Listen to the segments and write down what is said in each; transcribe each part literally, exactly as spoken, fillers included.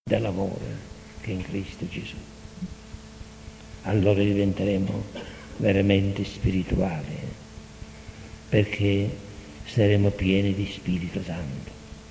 dell'amore che è in Cristo Gesù. Allora diventeremo veramente spirituali, perché saremo pieni di Spirito Santo.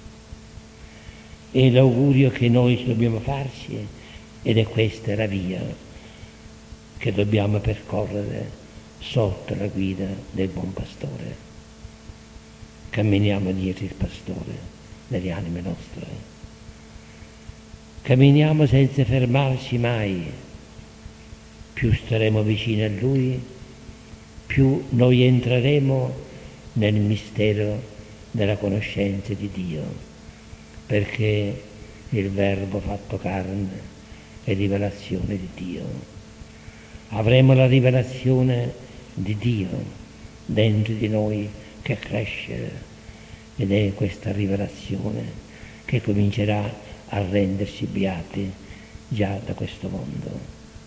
E l'augurio che noi dobbiamo farci, ed è questa la via che dobbiamo percorrere sotto la guida del buon pastore. Camminiamo dietro il pastore delle anime nostre. Camminiamo senza fermarci mai. Più staremo vicini a Lui, più noi entreremo nel mistero della conoscenza di Dio, perché il Verbo fatto carne è rivelazione di Dio. Avremo la rivelazione di Dio dentro di noi che cresce, ed è questa rivelazione che comincerà a renderci beati già da questo mondo.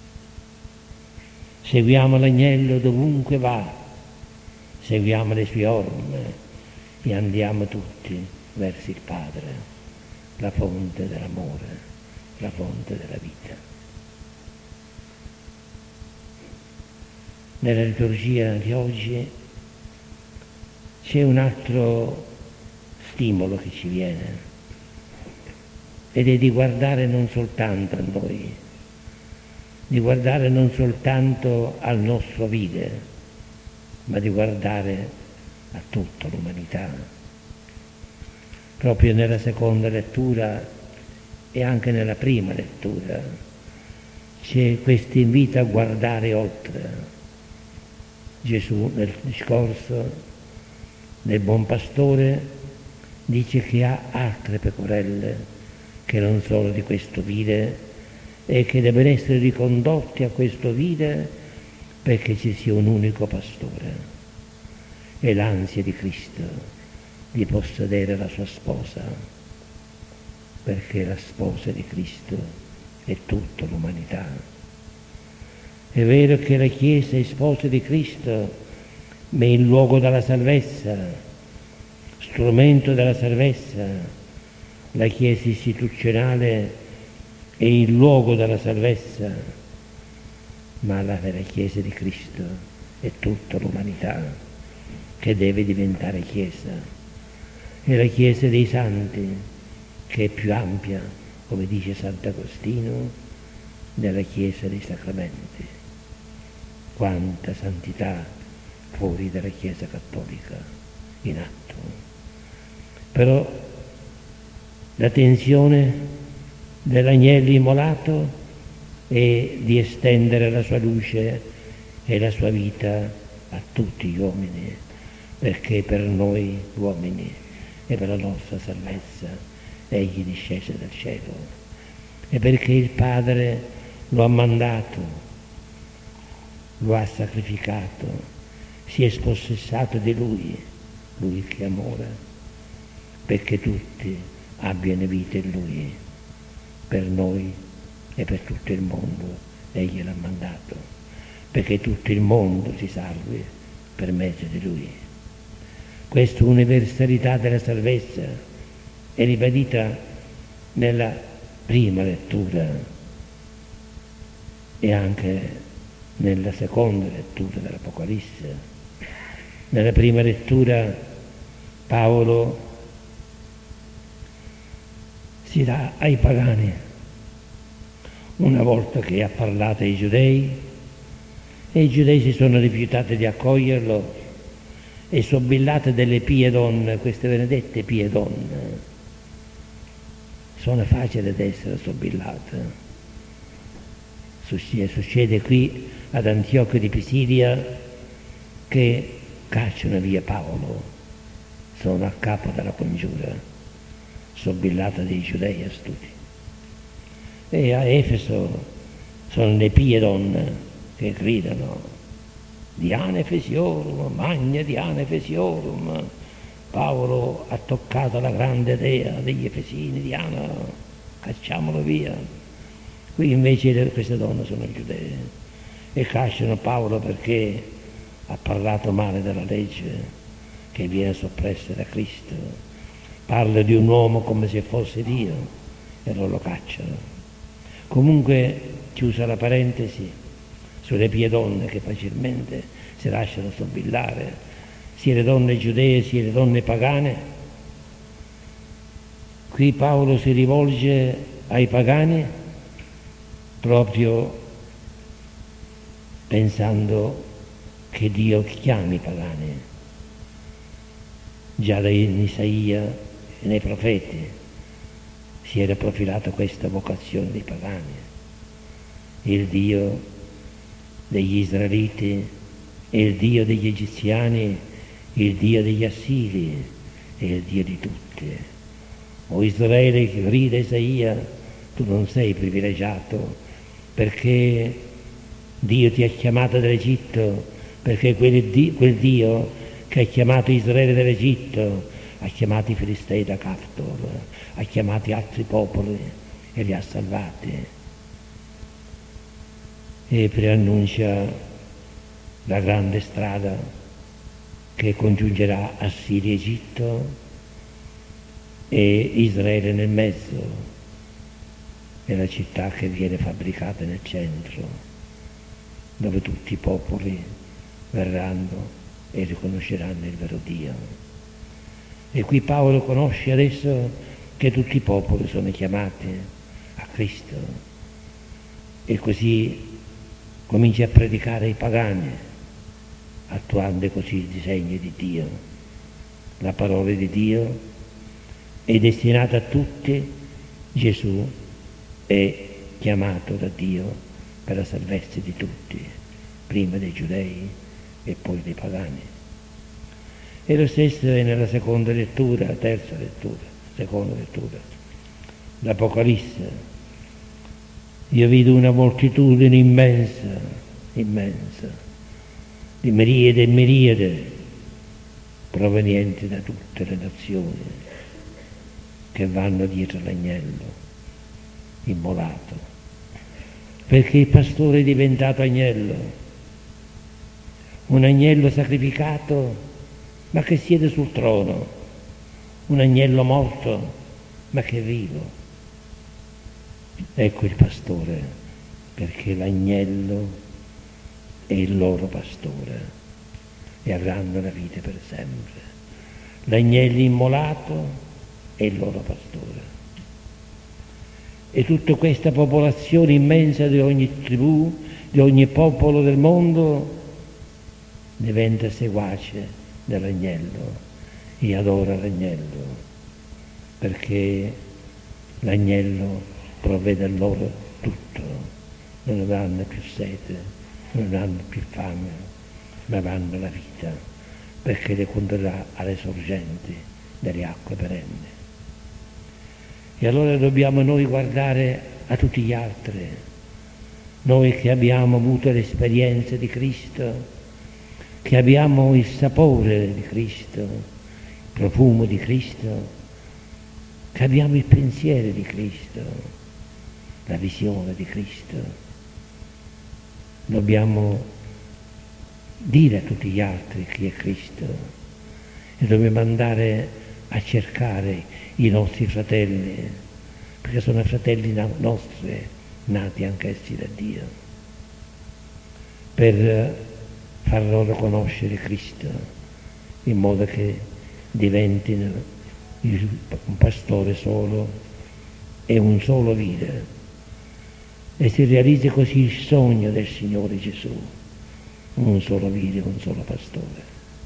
Seguiamo l'agnello dovunque va, seguiamo le sue orme e andiamo tutti verso il Padre, la fonte dell'amore, la fonte della vita. Nella liturgia di oggi c'è un altro stimolo che ci viene, ed è di guardare non soltanto a noi, di guardare non soltanto al nostro vivere, ma di guardare a tutta l'umanità. Proprio nella seconda lettura e anche nella prima lettura c'è questo invito a guardare oltre. Gesù nel discorso del buon pastore dice che ha altre pecorelle che non sono di questo vide e che devono essere ricondotti a questo vide perché ci sia un unico pastore, e l'ansia di Cristo di possedere la sua sposa, perché la sposa di Cristo è tutta l'umanità. È vero che la Chiesa è sposa di Cristo, ma è il luogo della salvezza, strumento della salvezza. La Chiesa istituzionale è il luogo della salvezza, ma la vera Chiesa di Cristo è tutta l'umanità che deve diventare Chiesa. È la Chiesa dei Santi che è più ampia, come dice Sant'Agostino, della Chiesa dei Sacramenti. Quanta santità fuori dalla Chiesa cattolica in atto. Però la tensione dell'agnello immolato è di estendere la sua luce e la sua vita a tutti gli uomini, perché per noi uomini e per la nostra salvezza egli discese dal cielo, e perché il Padre lo ha mandato, lo ha sacrificato, si è spossessato di Lui, Lui che amora, perché tutti abbiano vita in Lui, per noi e per tutto il mondo egli l'ha mandato, perché tutto il mondo si salvi per mezzo di Lui. Questa universalità della salvezza è ribadita nella prima lettura e anche nella seconda lettura dell'Apocalisse. Nella prima lettura Paolo si dà ai pagani, una volta che ha parlato ai giudei, e i giudei si sono rifiutati di accoglierlo, e sobillate delle pie donne, queste benedette pie donne, sono facili ad essere sobillate. Succede qui ad Antiochio di Pisidia che cacciano via Paolo, sono a capo della congiura, sobillata dei giudei astuti. E a Efeso sono le pie donne che gridano Diana Efesiorum, magna Diana Efesiorum. Paolo ha toccato la grande dea degli Efesini, Diana, cacciamolo via. Qui invece queste donne sono giudee e cacciano Paolo perché ha parlato male della legge che viene soppressa da Cristo. Parla di un uomo come se fosse Dio e loro lo cacciano. Comunque, chiusa la parentesi, sulle pie donne che facilmente si lasciano sobillare, sia le donne giudee sia le donne pagane, qui Paolo si rivolge ai pagani proprio pensando che Dio chiami i pagani. Già in Isaia e nei profeti si era profilata questa vocazione dei pagani. Il Dio degli Israeliti è il Dio degli Egiziani, il Dio degli Assiri è il Dio di tutti. O Israele, grida Isaia, tu non sei privilegiato perché Dio ti ha chiamato dall'Egitto, perché quel Dio, quel Dio che ha chiamato Israele dall'Egitto ha chiamato i Filistei da Caftor, ha chiamato altri popoli e li ha salvati. E preannuncia la grande strada che congiungerà Assiria e Egitto e Israele nel mezzo, è la città che viene fabbricata nel centro, dove tutti i popoli verranno e riconosceranno il vero Dio. E qui Paolo conosce adesso che tutti i popoli sono chiamati a Cristo e così comincia a predicare ai pagani, attuando così il disegno di Dio. La parola di Dio è destinata a tutti. Gesù è chiamato da Dio per la salvezza di tutti, prima dei giudei e poi dei pagani. E lo stesso è nella seconda lettura, terza lettura, seconda lettura, l'Apocalisse. Io vedo una moltitudine immensa, immensa, di miriade e miriade, provenienti da tutte le nazioni, che vanno dietro l'agnello immolato, perché il pastore è diventato agnello, un agnello sacrificato ma che siede sul trono, un agnello morto ma che è vivo. Ecco il pastore, perché l'agnello è il loro pastore e avranno la vita per sempre. L'agnello immolato è il loro pastore. E tutta questa popolazione immensa di ogni tribù, di ogni popolo del mondo, diventa seguace dell'agnello e adora l'agnello, perché l'agnello provvede loro tutto, non avranno più sete, non avranno più fame, ma avranno la vita, perché le condurrà alle sorgenti delle acque perenni. E allora dobbiamo noi guardare a tutti gli altri, noi che abbiamo avuto l'esperienza di Cristo, che abbiamo il sapore di Cristo, il profumo di Cristo, che abbiamo il pensiero di Cristo, la visione di Cristo. Dobbiamo dire a tutti gli altri chi è Cristo e dobbiamo andare a cercare i nostri fratelli, perché sono fratelli nostri, nati anch'essi da Dio, per far loro conoscere Cristo, in modo che diventino un pastore solo e un solo vivere, e si realizzi così il sogno del Signore Gesù, un solo vivere, un solo pastore.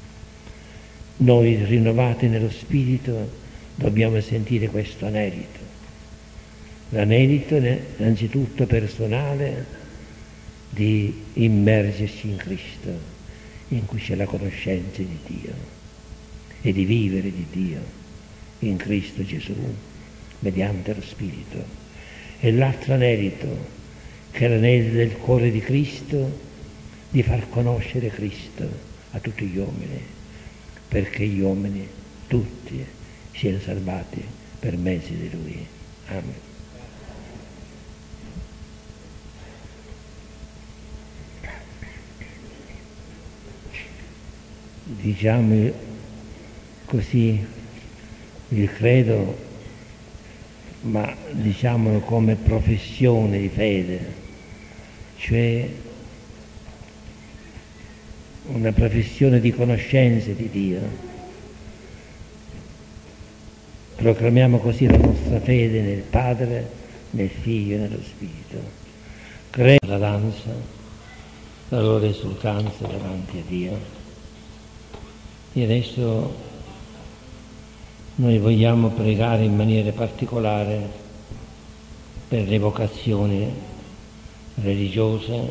Noi rinnovati nello Spirito dobbiamo sentire questo anelito, l'anelito innanzitutto personale di immergersi in Cristo, in cui c'è la conoscenza di Dio e di vivere di Dio in Cristo Gesù mediante lo Spirito. E l'altro anelito, che è l'anelito del cuore di Cristo, di far conoscere Cristo a tutti gli uomini, perché gli uomini tutti siano salvati per mezzo di Lui. Amen. Diciamo così il credo ma diciamolo come professione di fede, cioè una professione di conoscenza di Dio. Proclamiamo così la nostra fede nel Padre, nel Figlio e nello Spirito. Credo la danza, la loro esultanza davanti a Dio. E adesso noi vogliamo pregare in maniera particolare per le vocazioni religiose,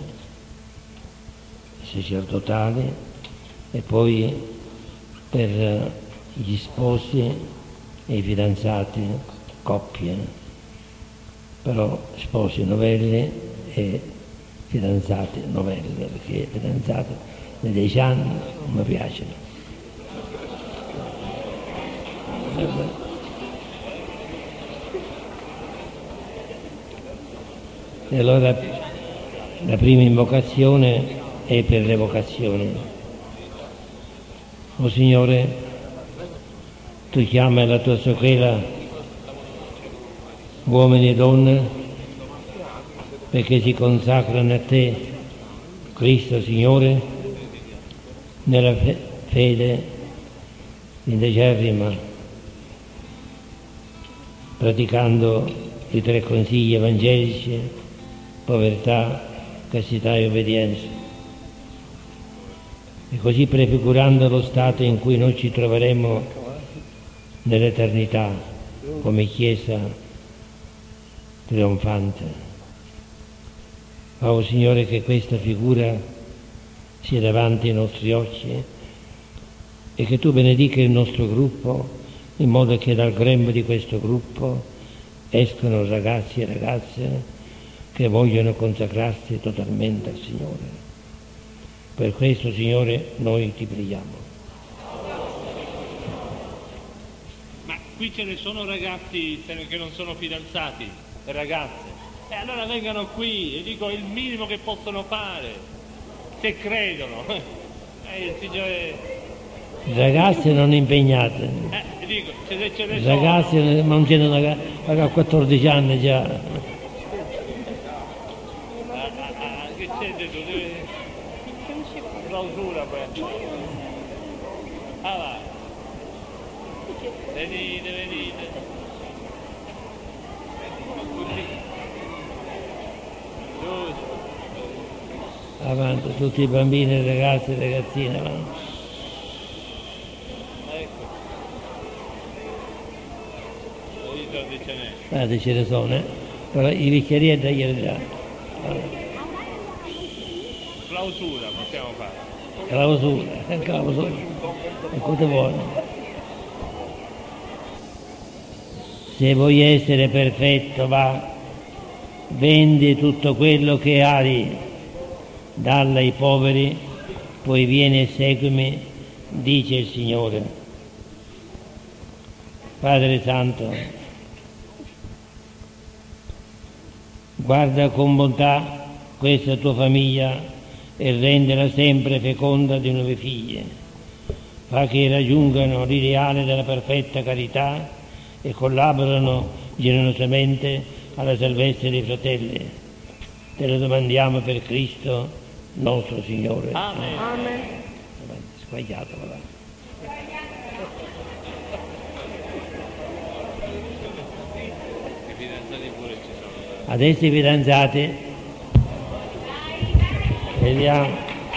sacerdotali e poi per gli sposi e i fidanzati, coppie, però sposi novelli e fidanzati novelli, perché fidanzati da dieci anni non mi piacciono. E allora la prima invocazione è per le vocazioni. O Signore, Tu chiami la Tua sorella, uomini e donne, perché si consacrano a Te, Cristo Signore, nella fe- fede integerrima, praticando i tre consigli evangelici: povertà, castità e obbedienza, e così prefigurando lo stato in cui noi ci troveremo nell'eternità come Chiesa trionfante. Oh Signore, che questa figura sia davanti ai nostri occhi e che Tu benedica il nostro gruppo, in modo che dal grembo di questo gruppo escono ragazzi e ragazze che vogliono consacrarsi totalmente al Signore. Per questo, Signore, noi Ti preghiamo. Ma qui ce ne sono ragazzi che non sono fidanzati, ragazze, e allora vengano qui, e dico, è il minimo che possono fare, se credono. Eh, il Signore... Ragazze non impegnate. Eh, dico, se ce ne ragazzi sono... non ce ne sono a quattordici anni già. Ah, ah, ah, che c'è dentro? Deve... clausura poi. Ah, va. Venite, venite. Giusto. Avanti, tutti i bambini, i ragazzi e le ragazzine, avanti. Ecco. dodici ce n'è. Guarda, ce ne sono, eh? Però i bicchieri da ieri già. Clausura possiamo fare. Clausura, clausura. E cosa vuoi? Se vuoi essere perfetto, va, vendi tutto quello che hai, dalla ai poveri, poi vieni e seguimi, dice il Signore. Padre Santo, guarda con bontà questa tua famiglia e rendela sempre feconda di nuove figlie. Fa che raggiungano l'ideale della perfetta carità e collaborano generosamente alla salvezza dei fratelli. Te lo domandiamo per Cristo nostro Signore. Amen. Amen. Sbagliato, va. I fidanzati pure ci sono. Adesso i fidanzati, vediamo,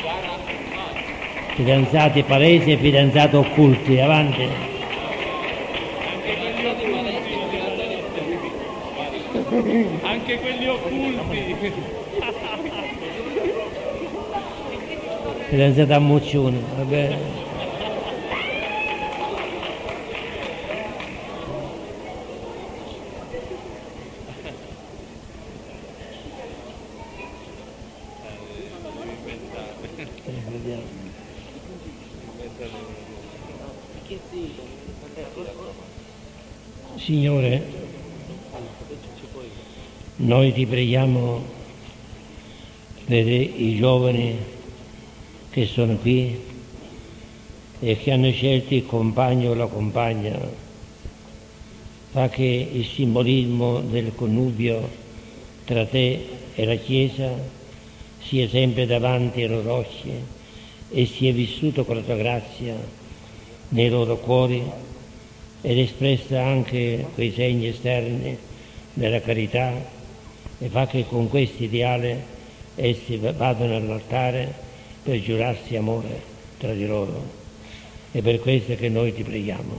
fidanzati palesi e fidanzati occulti, avanti. Anche quelli occulti. Fidanzati a Muccione, va bene. Signore, noi ti preghiamo per i giovani che sono qui e che hanno scelto il compagno o la compagna fa che il simbolismo del connubio tra te e la Chiesa sia sempre davanti ai loro occhi e sia vissuto con la tua grazia nei loro cuori ed espressa anche quei segni esterni della carità, e fa che con questo ideale essi vadano all'altare per giurarsi amore tra di loro. È per questo che noi ti preghiamo.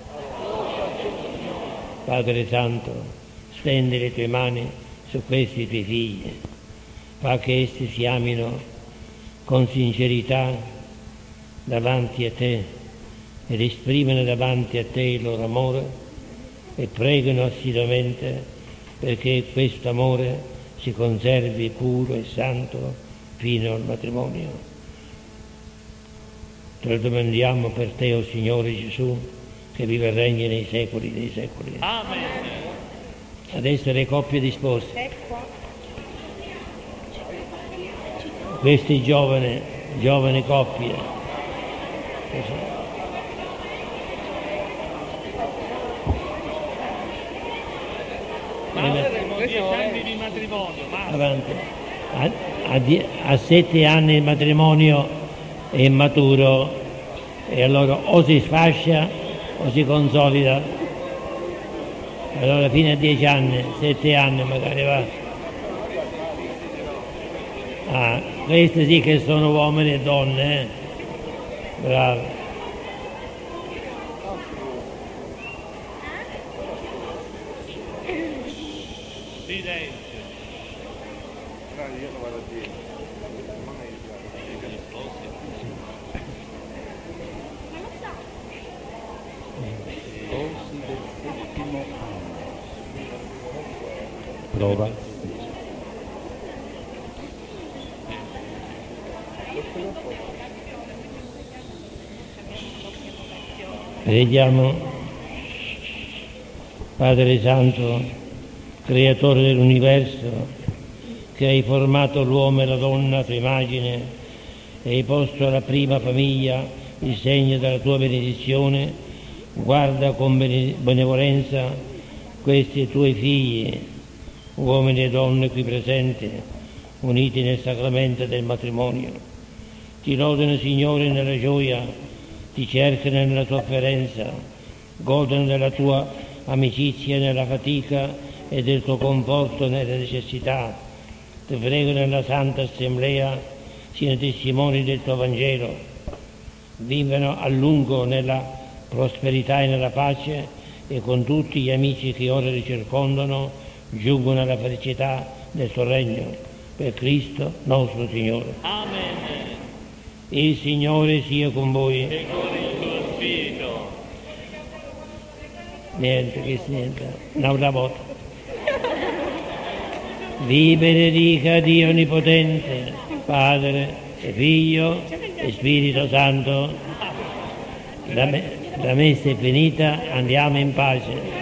Padre Santo, stendi le tue mani su questi tuoi figli, fa che essi si amino con sincerità davanti a te ed esprimano davanti a te il loro amore e pregano assiduamente perché questo amore si conservi puro e santo fino al matrimonio. Te lo domandiamo per te, o oh Signore Gesù, che vive e regni nei secoli dei secoli. Amen. Adesso le coppie disposte. Questi giovani, giovani coppie. Massimo, dieci anni di matrimonio. Massimo. Avanti. A, a, die, a sette anni il matrimonio è maturo e allora o si sfascia o si consolida. Allora fino a dieci anni, sette anni magari va. Ah, questi sì che sono uomini e donne, eh? Bravo. Silenzio. Io lo vado a dire. Sposi del settimo anno. Prova. Preghiamo. Padre Santo, Creatore dell'universo, che hai formato l'uomo e la donna a tua immagine e hai posto alla prima famiglia il segno della tua benedizione, guarda con benevolenza questi tuoi figli, uomini e donne qui presenti, uniti nel sacramento del matrimonio. Ti lodano, Signore, nella gioia, ti cercano nella sofferenza, godono della tua amicizia nella fatica e del tuo conforto nelle necessità. Ti pregano nella Santa Assemblea, siano testimoni del tuo Vangelo, vivano a lungo nella prosperità e nella pace e con tutti gli amici che ora li circondano giungono alla felicità del tuo regno. Per Cristo nostro Signore. Amen. Il Signore sia con voi. E con il tuo spirito. Niente, che niente. Un'altra volta. Vi benedica Dio Onnipotente, Padre e Figlio e Spirito Santo. La, me, la messa è finita, andiamo in pace.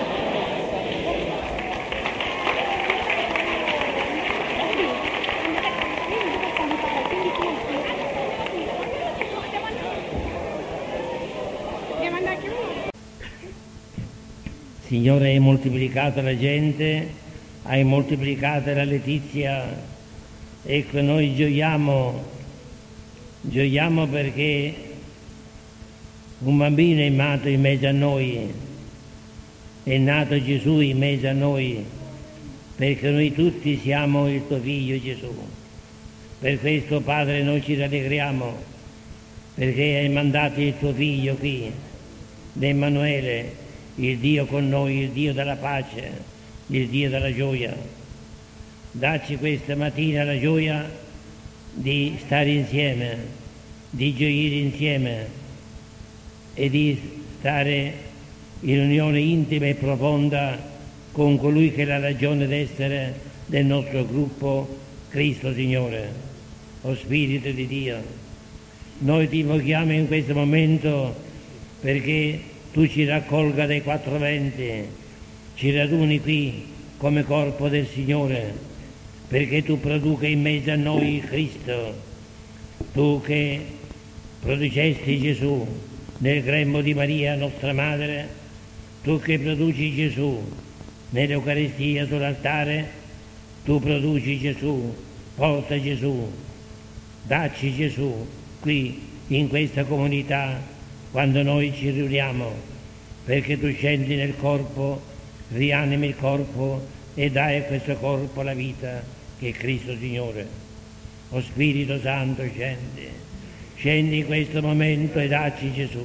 Signore, hai moltiplicato la gente, hai moltiplicato la letizia, ecco noi gioiamo, gioiamo perché un bambino è nato in mezzo a noi, è nato Gesù in mezzo a noi, perché noi tutti siamo il tuo figlio Gesù. Per questo, Padre, noi ci rallegriamo, perché hai mandato il tuo figlio qui, l'Emmanuele, il Dio con noi, il Dio della pace, il Dio della gioia. Dacci questa mattina la gioia di stare insieme, di gioire insieme e di stare in unione intima e profonda con colui che è la ragione d'essere del nostro gruppo, Cristo Signore, o Spirito di Dio. Noi ti invochiamo in questo momento perché tu ci raccolga dai quattro venti, ci raduni qui come corpo del Signore, perché tu produca in mezzo a noi il Cristo, tu che producesti Gesù nel grembo di Maria, nostra Madre, Tu che produci Gesù nell'Eucaristia sull'altare, tu produci Gesù, porta Gesù, dacci Gesù qui in questa comunità quando noi ci riuniamo, perché tu scendi nel corpo, rianimi il corpo e dai a questo corpo la vita che è Cristo Signore. O Spirito Santo, scendi, scendi in questo momento e dacci Gesù.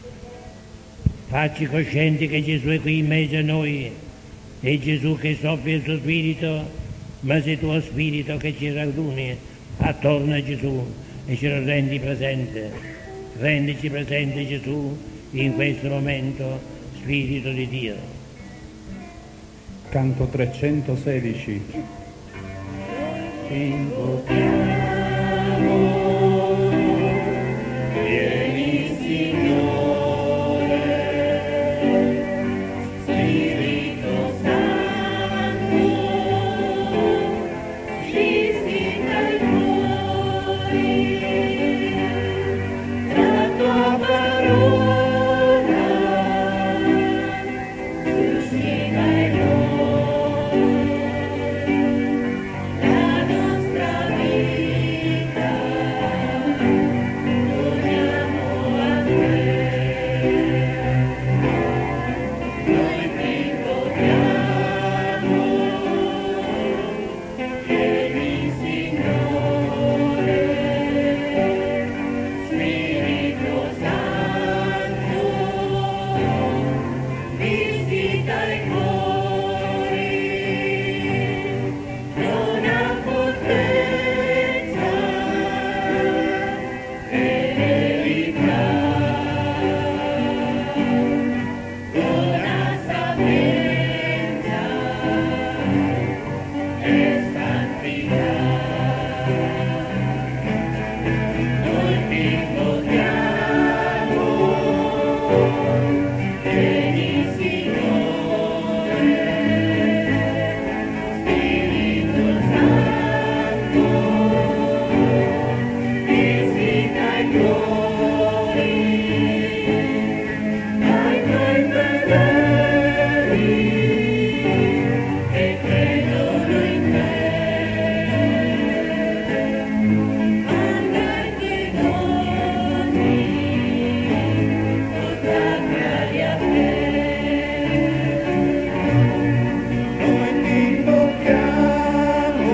Facci coscienti che Gesù è qui in mezzo a noi, è Gesù che soffia il suo Spirito, ma sei tuo Spirito che ci raduni attorno a Gesù e ce lo rendi presente. Rendici presente Gesù in questo momento, Spirito di Dio. Canto trecentosedici. Vieni Signore, Spirito Santo, visita i cuori, la tua parola suscita in noi la nostra vita, doniamo a te. Noi ti incontriamo, vieni Signore, Spirito Santo, visita i cuori, dona potenza e verità, dona sapienza e santità. Noi ti incontriamo, vieni Signore, Spirito Santo, visita i cuori, ai tuoi fedeli che credono in te. Manda i tuoi doni, consacrali a te. Noi ti invochiamo,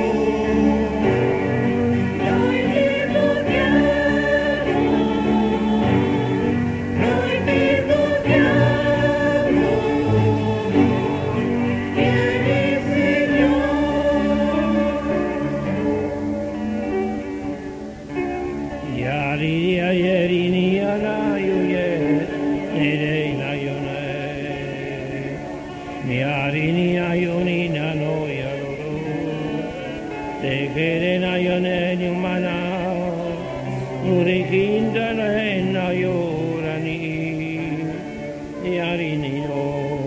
noi ti invochiamo, noi ti invochiamo, vieni Signore. Yari yari ni yana yuye, nere na yone. Yari ni ayuni na no yaroro. Te kere na yone ni mana. Urikinda na yorani. Yari ni no.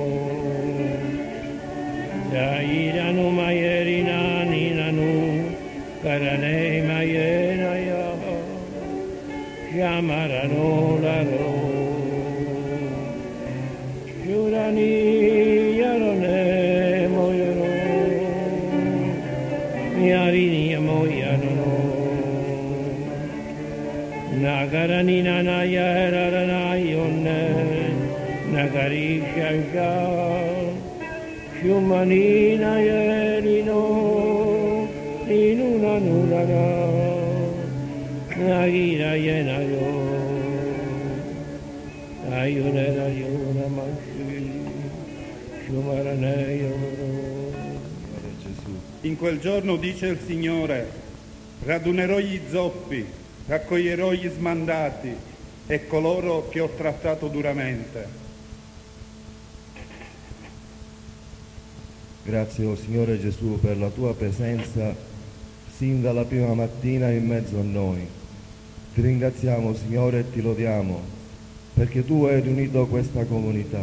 Yairanu mayeri na ni nanu. Karane mayena ya. Chiamarano la ro, giurani yarone moyano, miarini moyano, nagarani nana yarana yonne, nagari shanga, shumanina yerino, inuna nunana. Nagira yenayo, ayunera yuna manshi, shumaraneyo. In quel giorno dice il Signore, radunerò gli zoppi, raccoglierò gli smandati e coloro che ho trattato duramente. Grazie, oh Signore Gesù, per la tua presenza sin dalla prima mattina in mezzo a noi. Ti ringraziamo, Signore, e ti lodiamo, perché tu hai riunito questa comunità,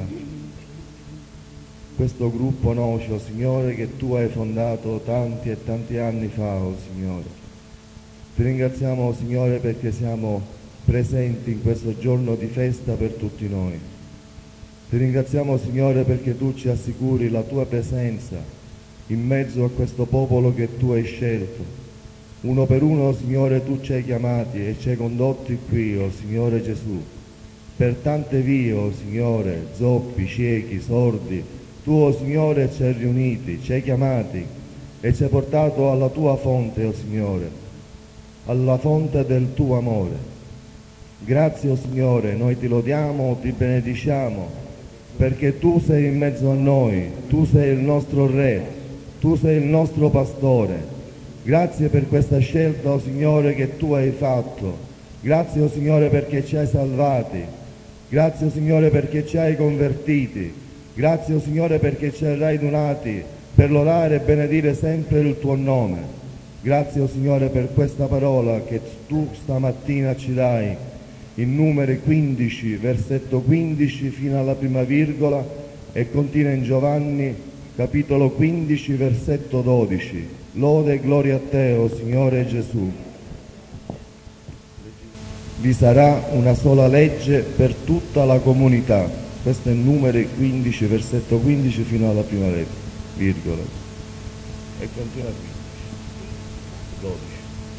questo gruppo Nocio, Signore, che tu hai fondato tanti e tanti anni fa, oh Signore. Ti ringraziamo, Signore, perché siamo presenti in questo giorno di festa per tutti noi. Ti ringraziamo, Signore, perché tu ci assicuri la tua presenza in mezzo a questo popolo che tu hai scelto. Uno per uno, Signore, tu ci hai chiamati e ci hai condotti qui, oh Signore Gesù. Per tante vie, oh Signore, zoppi, ciechi, sordi, tu, oh Signore, ci hai riuniti, ci hai chiamati e ci hai portato alla tua fonte, oh Signore, alla fonte del tuo amore. Grazie, oh Signore, noi ti lodiamo, ti benediciamo, perché tu sei in mezzo a noi, tu sei il nostro Re, tu sei il nostro Pastore. Grazie per questa scelta, oh Signore, che tu hai fatto. Grazie, oh Signore, perché ci hai salvati. Grazie, oh Signore, perché ci hai convertiti. Grazie, oh Signore, perché ci hai radunati per lodare e benedire sempre il tuo nome. Grazie, oh Signore, per questa parola che tu stamattina ci dai in Numeri quindici, versetto quindici fino alla prima virgola, e continua in Giovanni, capitolo quindici, versetto dodici. Lode e gloria a te, o Signore Gesù. Vi sarà una sola legge per tutta la comunità. Questo è Numeri quindici, versetto quindici fino alla prima virgola. E continua quindici, dodici.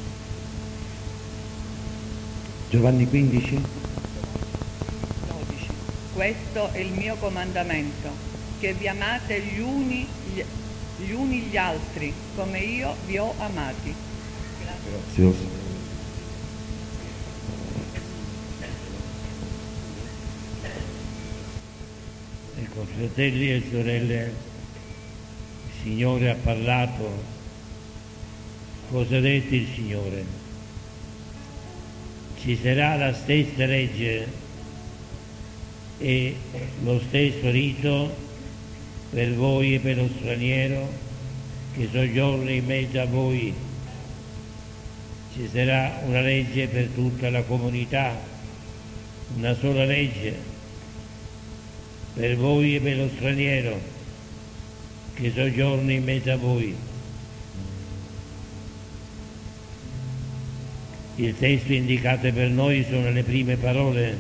Giovanni quindici? dodici. Questo è il mio comandamento, che vi amate gli uni gli, gli uni gli altri, come io vi ho amati. Grazie, oh Signore. Ecco, fratelli e sorelle, il Signore ha parlato. Cosa ha detto il Signore? Ci sarà la stessa legge e lo stesso rito per voi e per lo straniero che soggiorna in mezzo a voi. Ci sarà una legge per tutta la comunità, una sola legge per voi e per lo straniero che soggiorna in mezzo a voi. Il testo indicato per noi sono le prime parole,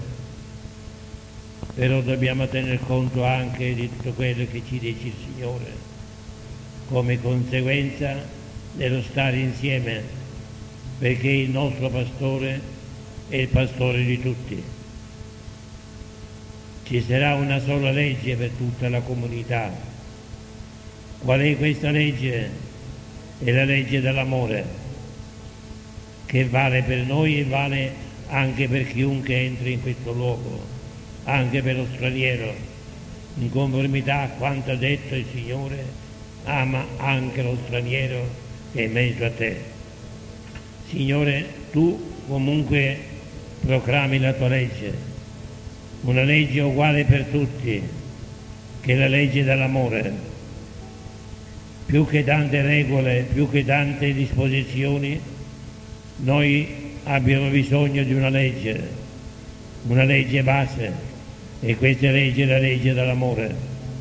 però dobbiamo tener conto anche di tutto quello che ci dice il Signore come conseguenza dello stare insieme, perché il nostro pastore è il pastore di tutti. Ci sarà una sola legge per tutta la comunità. Qual è questa legge? È la legge dell'amore, che vale per noi e vale anche per chiunque entri in questo luogo, anche per lo straniero, in conformità a quanto ha detto il Signore: ama anche lo straniero che è in mezzo a te. Signore, tu comunque proclami la tua legge, una legge uguale per tutti, che è la legge dell'amore. Più che tante regole, più che tante disposizioni, noi abbiamo bisogno di una legge, una legge base, e questa legge è la legge dell'amore.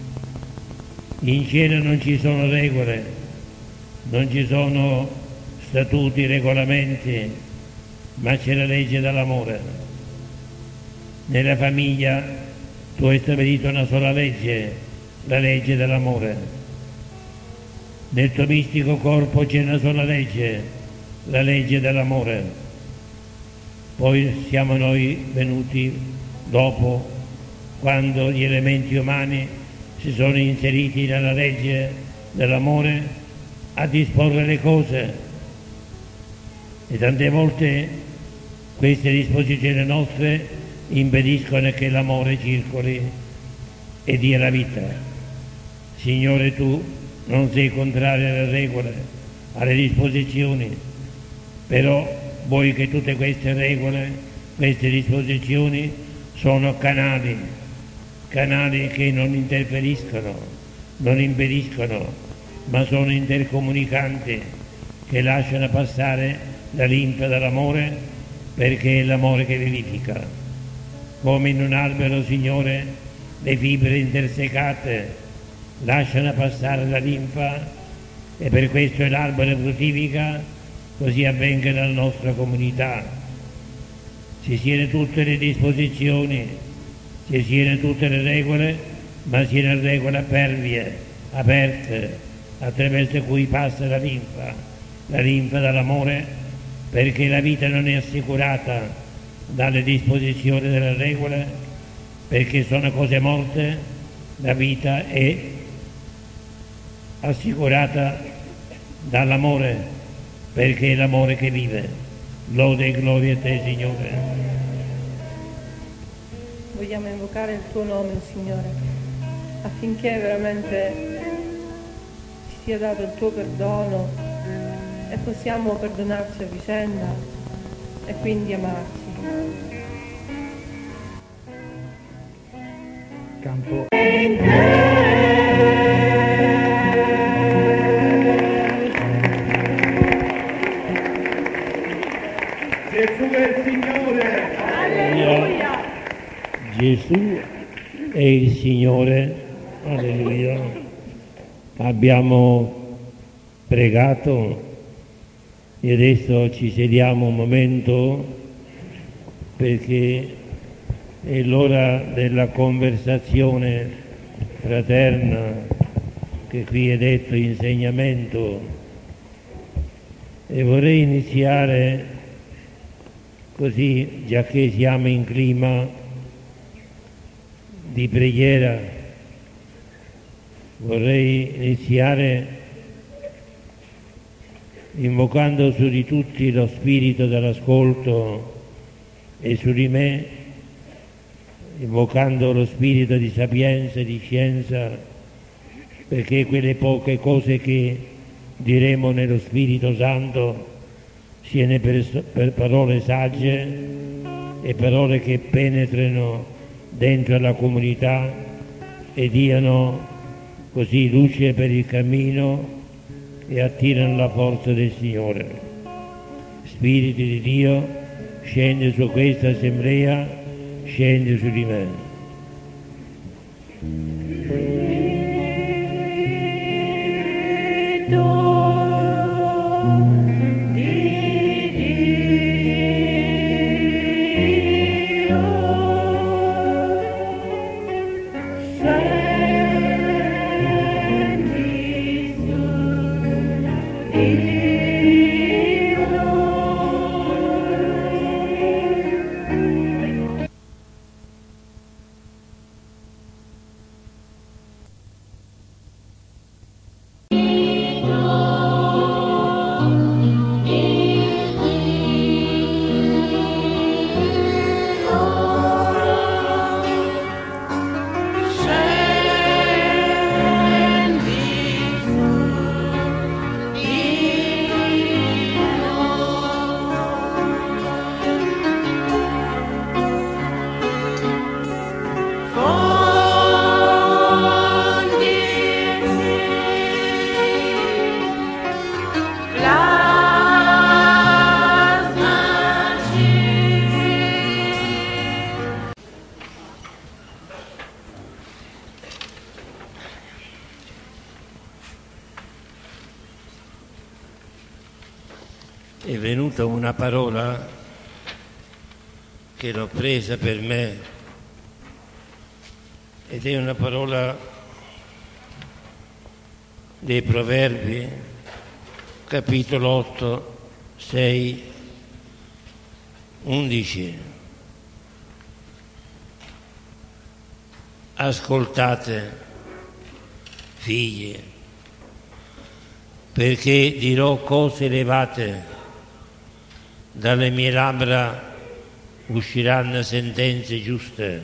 In cielo non ci sono regole, non ci sono statuti, regolamenti, ma c'è la legge dell'amore. Nella famiglia tu hai stabilito una sola legge, la legge dell'amore. Nel tuo mistico corpo c'è una sola legge, la legge dell'amore. Poi siamo noi venuti dopo, quando gli elementi umani si sono inseriti nella legge dell'amore, a disporre le cose, e tante volte queste disposizioni nostre impediscono che l'amore circoli e dia la vita. Signore, tu non sei contrario alle regole, alle disposizioni, però vuoi che tutte queste regole, queste disposizioni sono canali, canali che non interferiscono, non impediscono, ma sono intercomunicanti, che lasciano passare la linfa dell'amore, perché è l'amore che vivifica. Come in un albero, Signore, le fibre intersecate lasciano passare la linfa, e per questo l'albero fruttifica. Così avvenga nella nostra comunità. Ci siano tutte le disposizioni ci siano tutte le regole, ma siano regole pervie, aperte, attraverso cui passa la linfa, la linfa dall'amore, perché la vita non è assicurata dalle disposizioni delle regole, perché sono cose morte, la vita è assicurata dall'amore, perché è l'amore che vive. Lode e gloria a te, Signore. Vogliamo invocare il tuo nome, Signore, affinché veramente ci sia dato il tuo perdono e possiamo perdonarci a vicenda e quindi amarci. Campo. Gesù è il Signore. Alleluia. Gesù è il Signore. Alleluia. Abbiamo pregato e adesso ci sediamo un momento perché è l'ora della conversazione fraterna che qui è detto insegnamento, e vorrei iniziare così, già che siamo in clima di preghiera, vorrei iniziare invocando su di tutti lo spirito dell'ascolto e su di me, invocando lo spirito di sapienza e di scienza, perché quelle poche cose che diremo nello Spirito Santo siano per, per parole sagge e parole che penetrino dentro la comunità e diano così luce per il cammino e attirano la forza del Signore. Spirito di Dio, scende su questa assemblea, scende su di me. È venuta una parola che l'ho presa per me ed è una parola dei Proverbi, capitolo otto, sei, undici. Ascoltate, figli, perché dirò cose elevate. Dalle mie labbra usciranno sentenze giuste,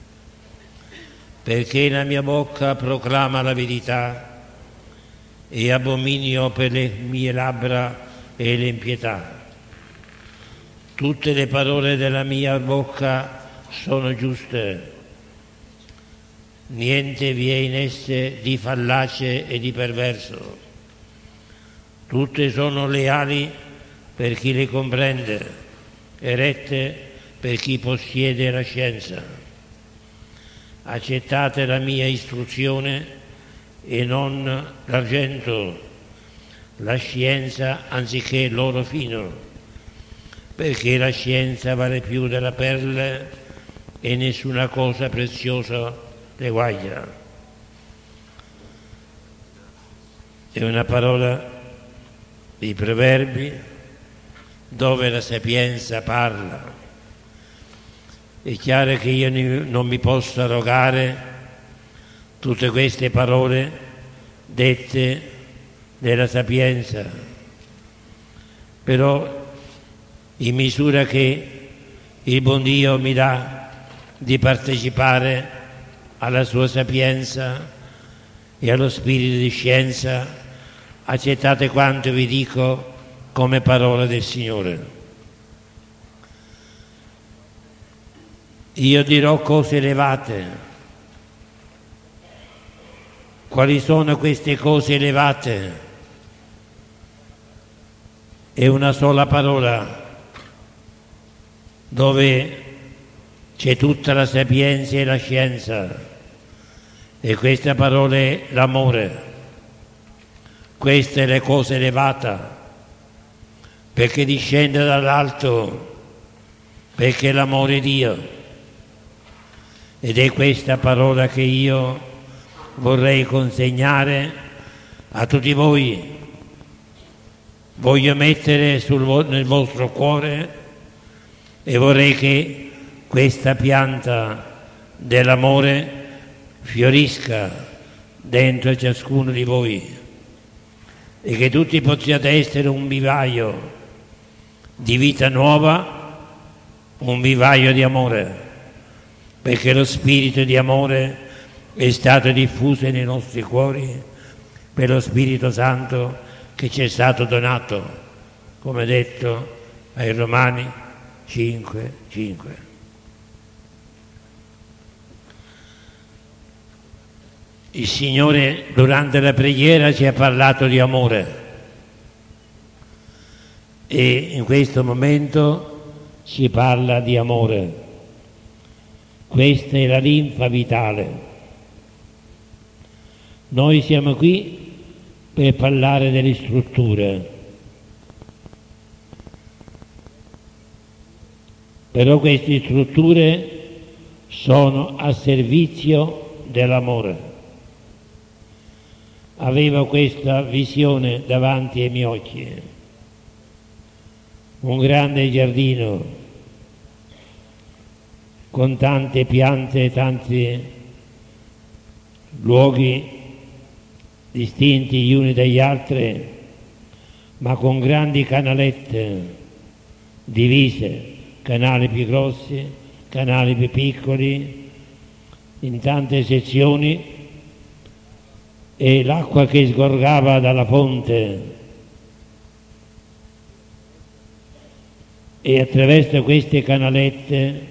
perché la mia bocca proclama la verità e abominio per le mie labbra e l'impietà. Tutte le parole della mia bocca sono giuste, niente vi è in esse di fallace e di perverso. Tutte sono leali per chi le comprende e rette per chi possiede la scienza. Accettate la mia istruzione e non l'argento, la scienza anziché l'oro fino, perché la scienza vale più della perle e nessuna cosa preziosa le guaglia. È una parola di Proverbi dove la sapienza parla. È chiaro che io non mi posso arrogare tutte queste parole dette della sapienza, però in misura che il buon Dio mi dà di partecipare alla sua sapienza e allo spirito di scienza, accettate quanto vi dico come parola del Signore. Io dirò cose elevate. Quali sono queste cose elevate? È una sola parola dove c'è tutta la sapienza e la scienza, e questa parola è l'amore. Questa è la cosa elevata, perché discende dall'alto, perché è l'amore di Dio. Ed è questa parola che io vorrei consegnare a tutti voi. Voglio mettere sul, nel vostro cuore, e vorrei che questa pianta dell'amore fiorisca dentro ciascuno di voi, e che tutti possiate essere un vivaio di vita nuova, un vivaio di amore, perché lo spirito di amore è stato diffuso nei nostri cuori per lo Spirito Santo che ci è stato donato, come detto ai Romani cinque cinque. Il Signore durante la preghiera ci ha parlato di amore, e in questo momento ci parla di amore. Questa è la linfa vitale. Noi siamo qui per parlare delle strutture, però queste strutture sono a servizio dell'amore. Avevo questa visione davanti ai miei occhi, un grande giardino con tante piante, tanti luoghi distinti gli uni dagli altri, ma con grandi canalette divise, canali più grossi, canali più piccoli, in tante sezioni, e l'acqua che sgorgava dalla fonte, e attraverso queste canalette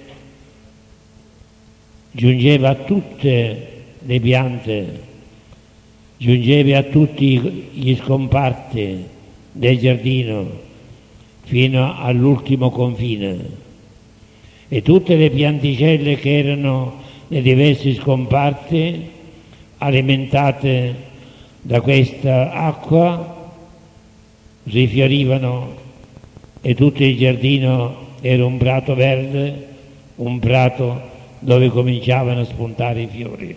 giungeva a tutte le piante, giungeva a tutti gli scomparti del giardino fino all'ultimo confine, e tutte le pianticelle che erano nei diversi scomparti, alimentate da questa acqua, rifiorivano, e tutto il giardino era un prato verde, un prato dove cominciavano a spuntare i fiori.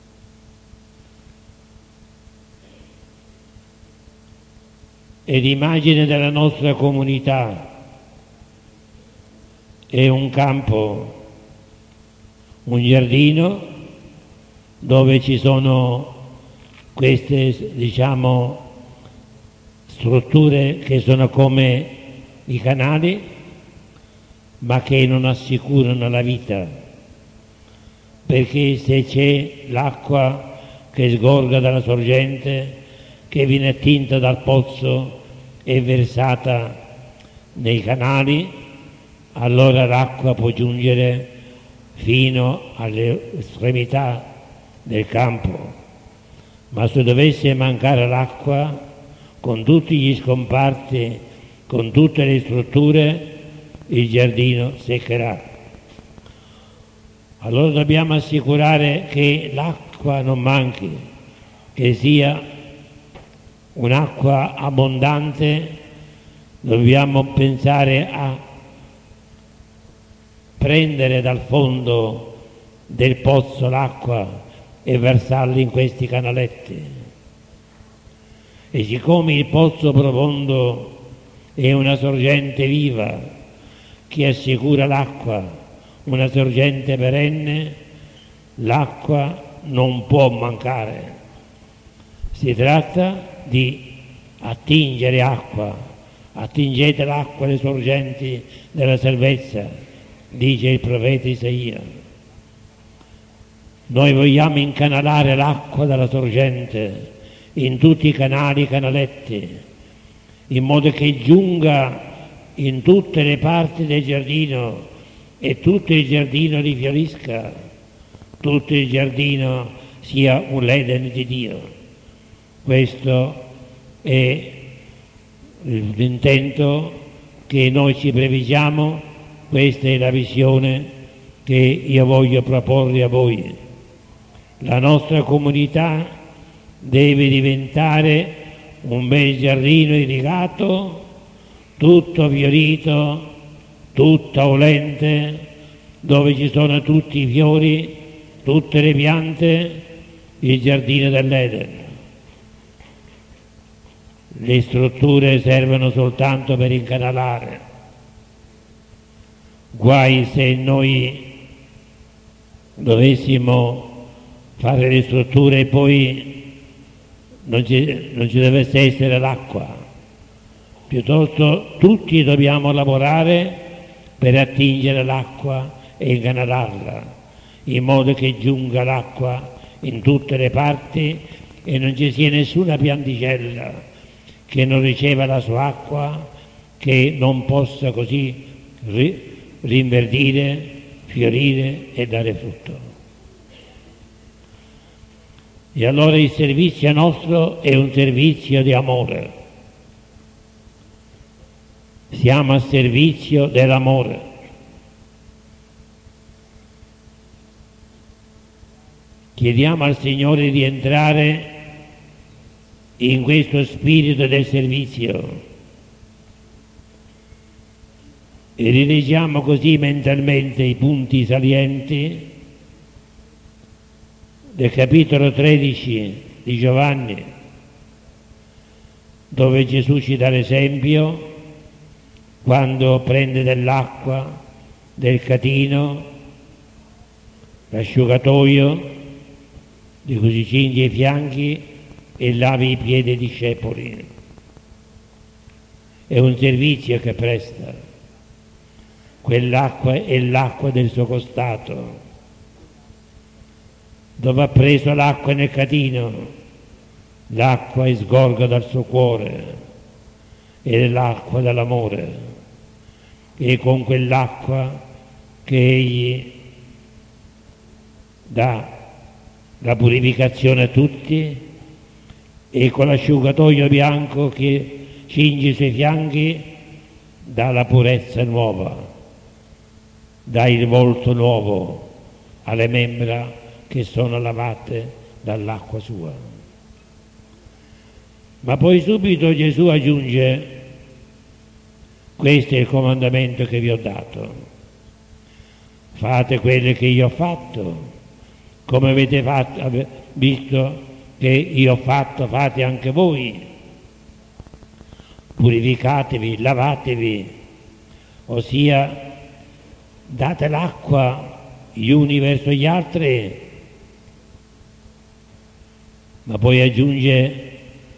E l'immagine della nostra comunità è un campo, un giardino dove ci sono queste, diciamo, strutture che sono come i canali, ma che non assicurano la vita. Perché se c'è l'acqua che sgorga dalla sorgente, che viene attinta dal pozzo e versata nei canali, allora l'acqua può giungere fino alle estremità del campo. Ma se dovesse mancare l'acqua, con tutti gli scomparti, con tutte le strutture, il giardino seccherà. Allora dobbiamo assicurare che l'acqua non manchi, che sia un'acqua abbondante. Dobbiamo pensare a prendere dal fondo del pozzo l'acqua e versarla in questi canaletti. E siccome il pozzo profondo è una sorgente viva che assicura l'acqua, una sorgente perenne, l'acqua non può mancare. Si tratta di attingere acqua, attingete l'acqua alle sorgenti della salvezza, dice il profeta Isaia. Noi vogliamo incanalare l'acqua dalla sorgente in tutti i canali e canaletti, in modo che giunga in tutte le parti del giardino e tutto il giardino rifiorisca, tutto il giardino sia un l'Eden di Dio. Questo è l'intento che noi ci previsiamo, questa è la visione che io voglio proporre a voi. La nostra comunità deve diventare un bel giardino irrigato, tutto fiorito, tutto olente, dove ci sono tutti i fiori, tutte le piante, il giardino dell'Eden. Le strutture servono soltanto per incanalare. Guai se noi dovessimo fare le strutture e poi non ci, non ci dovesse essere l'acqua. Piuttosto tutti dobbiamo lavorare per attingere l'acqua e incanalarla, in modo che giunga l'acqua in tutte le parti e non ci sia nessuna pianticella che non riceva la sua acqua, che non possa così ri- rinverdire, fiorire e dare frutto. E allora il servizio nostro è un servizio di amore. Siamo a servizio dell'amore. Chiediamo al Signore di entrare in questo spirito del servizio e rileggiamo così mentalmente i punti salienti del capitolo tredici di Giovanni, dove Gesù ci dà l'esempio quando prende dell'acqua del catino, l'asciugatoio di cui si cinge i fianchi e lavi i piedi ai discepoli. È un servizio che presta. Quell'acqua è l'acqua del suo costato. Dove ha preso l'acqua nel catino, l'acqua sgorga dal suo cuore ed è l'acqua dell'amore. E con quell'acqua che egli dà la purificazione a tutti, e con l'asciugatoio bianco che cinge i suoi fianchi dà la purezza nuova, dà il volto nuovo alle membra che sono lavate dall'acqua sua. Ma poi subito Gesù aggiunge: questo è il comandamento che vi ho dato, fate quello che io ho fatto, come avete fatto, visto che io ho fatto, fate anche voi. Purificatevi, lavatevi, ossia date l'acqua gli uni verso gli altri. Ma poi aggiunge,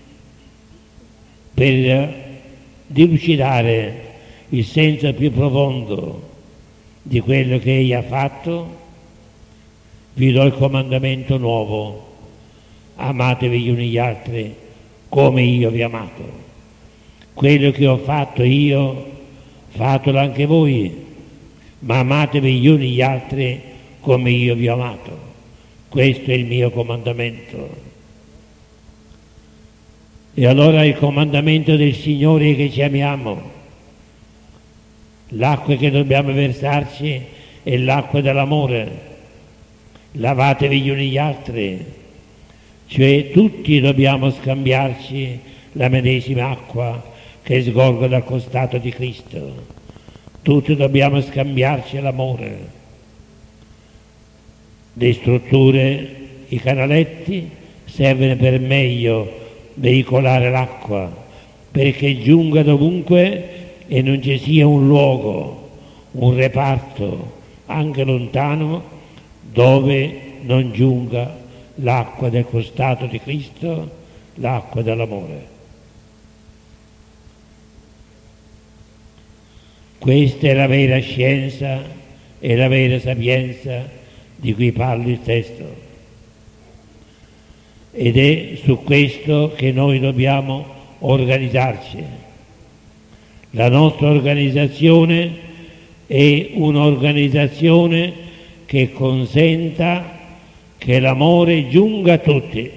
per dilucidare il senso più profondo di quello che egli ha fatto, vi do il comandamento nuovo: amatevi gli uni gli altri come io vi ho amato. Quello che ho fatto io, fatelo anche voi, ma amatevi gli uni gli altri come io vi ho amato. Questo è il mio comandamento. E allora il comandamento del Signore è che ci amiamo. L'acqua che dobbiamo versarci è l'acqua dell'amore. Lavatevi gli uni gli altri. Cioè tutti dobbiamo scambiarci la medesima acqua che sgorga dal costato di Cristo. tutti dobbiamo scambiarci l'amore. Le strutture, i canaletti servono per meglio veicolare l'acqua, perché giunga dovunque e non ci sia un luogo, un reparto, anche lontano, dove non giunga l'acqua del costato di Cristo, l'acqua dell'amore. Questa è la vera scienza e la vera sapienza di cui parla il testo. Ed è su questo che noi dobbiamo organizzarci. La nostra organizzazione è un'organizzazione che consenta che l'amore giunga a tutti.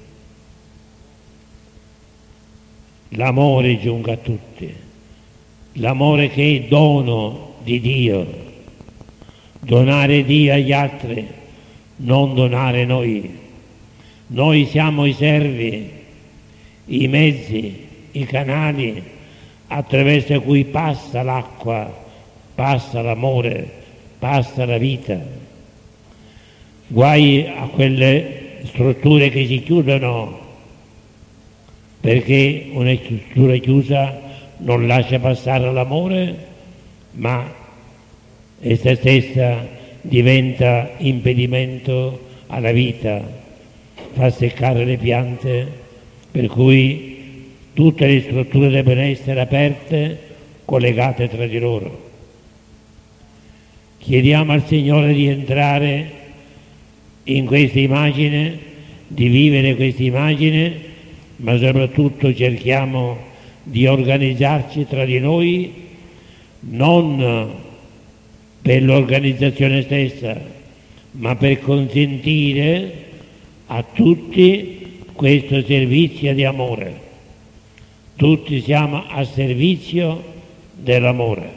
L'amore giunga a tutti. L'amore che è dono di Dio, donare Dio agli altri, non donare noi. Noi siamo i servi, i mezzi, i canali attraverso cui passa l'acqua, passa l'amore, passa la vita. Guai a quelle strutture che si chiudono, perché una struttura chiusa non lascia passare l'amore, ma essa stessa diventa impedimento alla vita, fa seccare le piante, per cui tutte le strutture devono essere aperte, collegate tra di loro. Chiediamo al Signore di entrare in questa immagine, di vivere questa immagine, ma soprattutto cerchiamo di organizzarci tra di noi non per l'organizzazione stessa, ma per consentire a tutti questo servizio di amore. Tutti siamo a servizio dell'amore.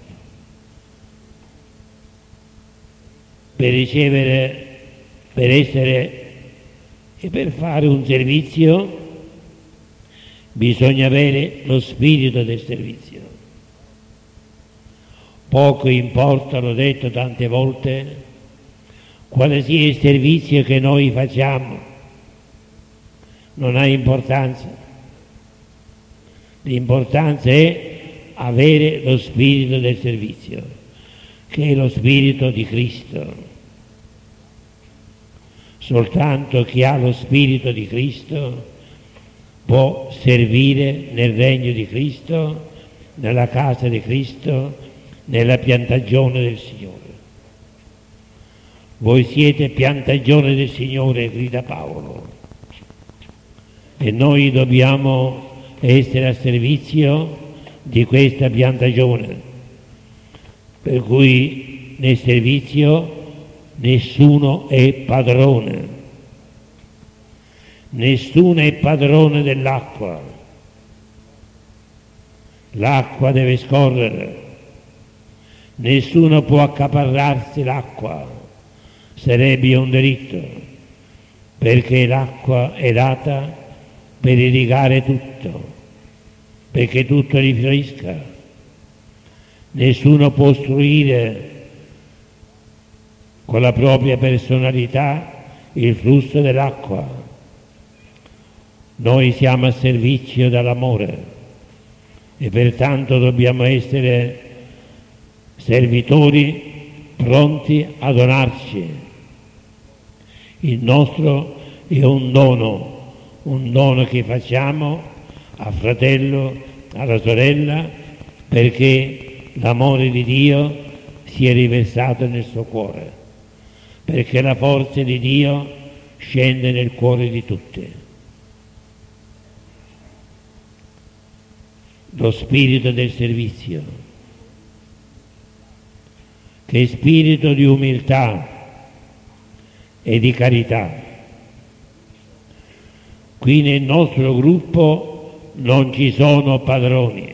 Per ricevere, per essere e per fare un servizio bisogna avere lo spirito del servizio. Poco importa, l'ho detto tante volte, quale sia il servizio che noi facciamo, non ha importanza. L'importanza è avere lo spirito del servizio, che è lo spirito di Cristo. Soltanto chi ha lo spirito di Cristo può servire nel regno di Cristo, nella casa di Cristo, nella piantagione del Signore. Voi siete piantagione del Signore, grida Paolo, e noi dobbiamo essere a servizio di questa piantagione, per cui nel servizio nessuno è padrone. Nessuno è padrone dell'acqua. L'acqua deve scorrere. Nessuno può accaparrarsi l'acqua. Sarebbe un delitto, perché l'acqua è data per irrigare tutto, perché tutto rifiorisca. Nessuno può ostruire con la propria personalità il flusso dell'acqua. Noi siamo a servizio dell'amore e pertanto dobbiamo essere servitori pronti a donarci. Il nostro è un dono, un dono che facciamo al fratello, alla sorella, perché l'amore di Dio sia riversato nel suo cuore, perché la forza di Dio scende nel cuore di tutti. Lo spirito del servizio, che è spirito di umiltà e di carità. Qui nel nostro gruppo non ci sono padroni.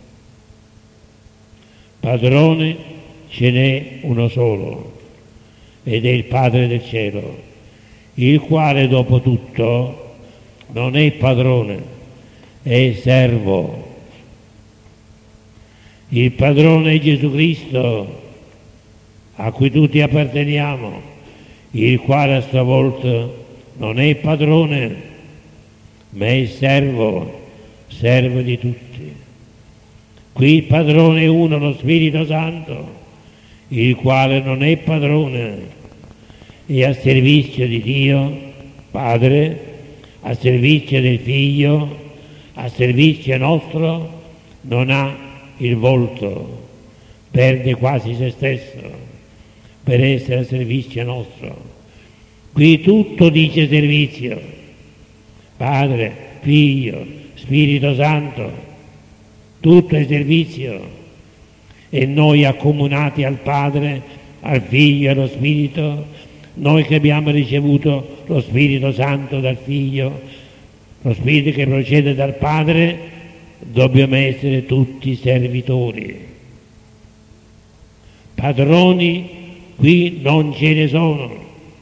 Padrone ce n'è uno solo, ed è il Padre del cielo, il quale dopo tutto non è padrone, è servo. Il padrone è Gesù Cristo, a cui tutti apparteniamo, il quale a sua volta non è padrone, ma è servo, servo di tutti. Qui il padrone è uno, lo Spirito Santo, il quale non è padrone, è a servizio di Dio, Padre, a servizio del Figlio, a servizio nostro, non ha il volto, perde quasi se stesso per essere a servizio nostro. Qui tutto dice servizio, Padre, Figlio, Spirito Santo, tutto è servizio, e noi accomunati al Padre, al Figlio e allo Spirito, noi che abbiamo ricevuto lo Spirito Santo dal Figlio, lo Spirito che procede dal Padre, dobbiamo essere tutti servitori. Padroni qui non ce ne sono.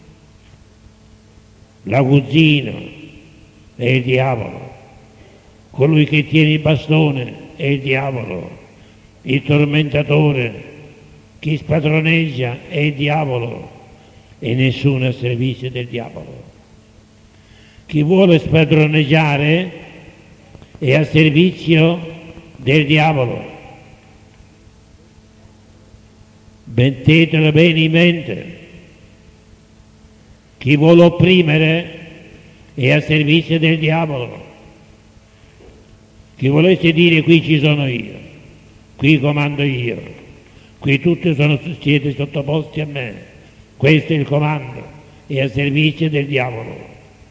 L'aguzzino è il diavolo, colui che tiene il bastone è il diavolo, il tormentatore, chi spadroneggia è il diavolo, e nessuno a servizio del diavolo. Chi vuole spadroneggiare è a servizio del diavolo. Mettetelo bene in mente. Chi vuole opprimere è a servizio del diavolo. Chi volesse dire qui ci sono io, qui comando io, qui tutti sono, siete sottoposti a me, questo è il comando, è a servizio del diavolo.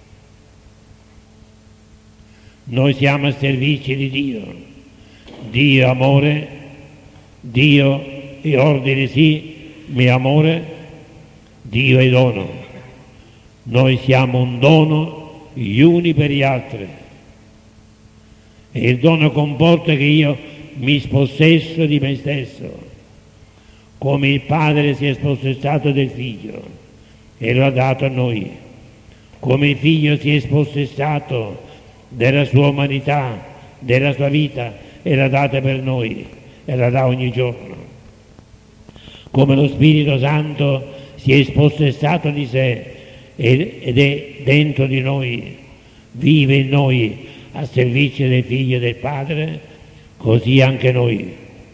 Noi siamo a servizio di Dio. Dio è amore, Dio è ordine sì, ma è amore, Dio è dono. Noi siamo un dono gli uni per gli altri. E il dono comporta che io mi spossesso di me stesso, come il Padre si è spossessato del Figlio e lo ha dato a noi, come il Figlio si è spossessato della sua umanità, della sua vita, e l'ha data per noi, e la dà ogni giorno. Come lo Spirito Santo si è spossessato di sé ed è dentro di noi, vive in noi a servizio del Figlio e del Padre, così anche noi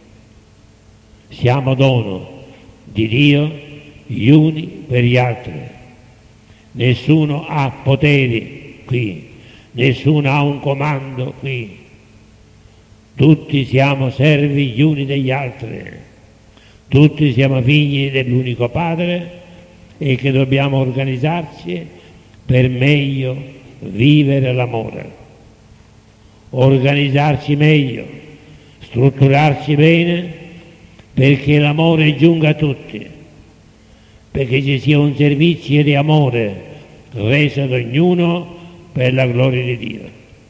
siamo dono di Dio gli uni per gli altri. Nessuno ha poteri qui, nessuno ha un comando qui, tutti siamo servi gli uni degli altri, tutti siamo figli dell'unico Padre e che dobbiamo organizzarci per meglio vivere l'amore, organizzarci meglio, strutturarci bene perché l'amore giunga a tutti, perché ci sia un servizio di amore reso ad ognuno per la gloria di Dio.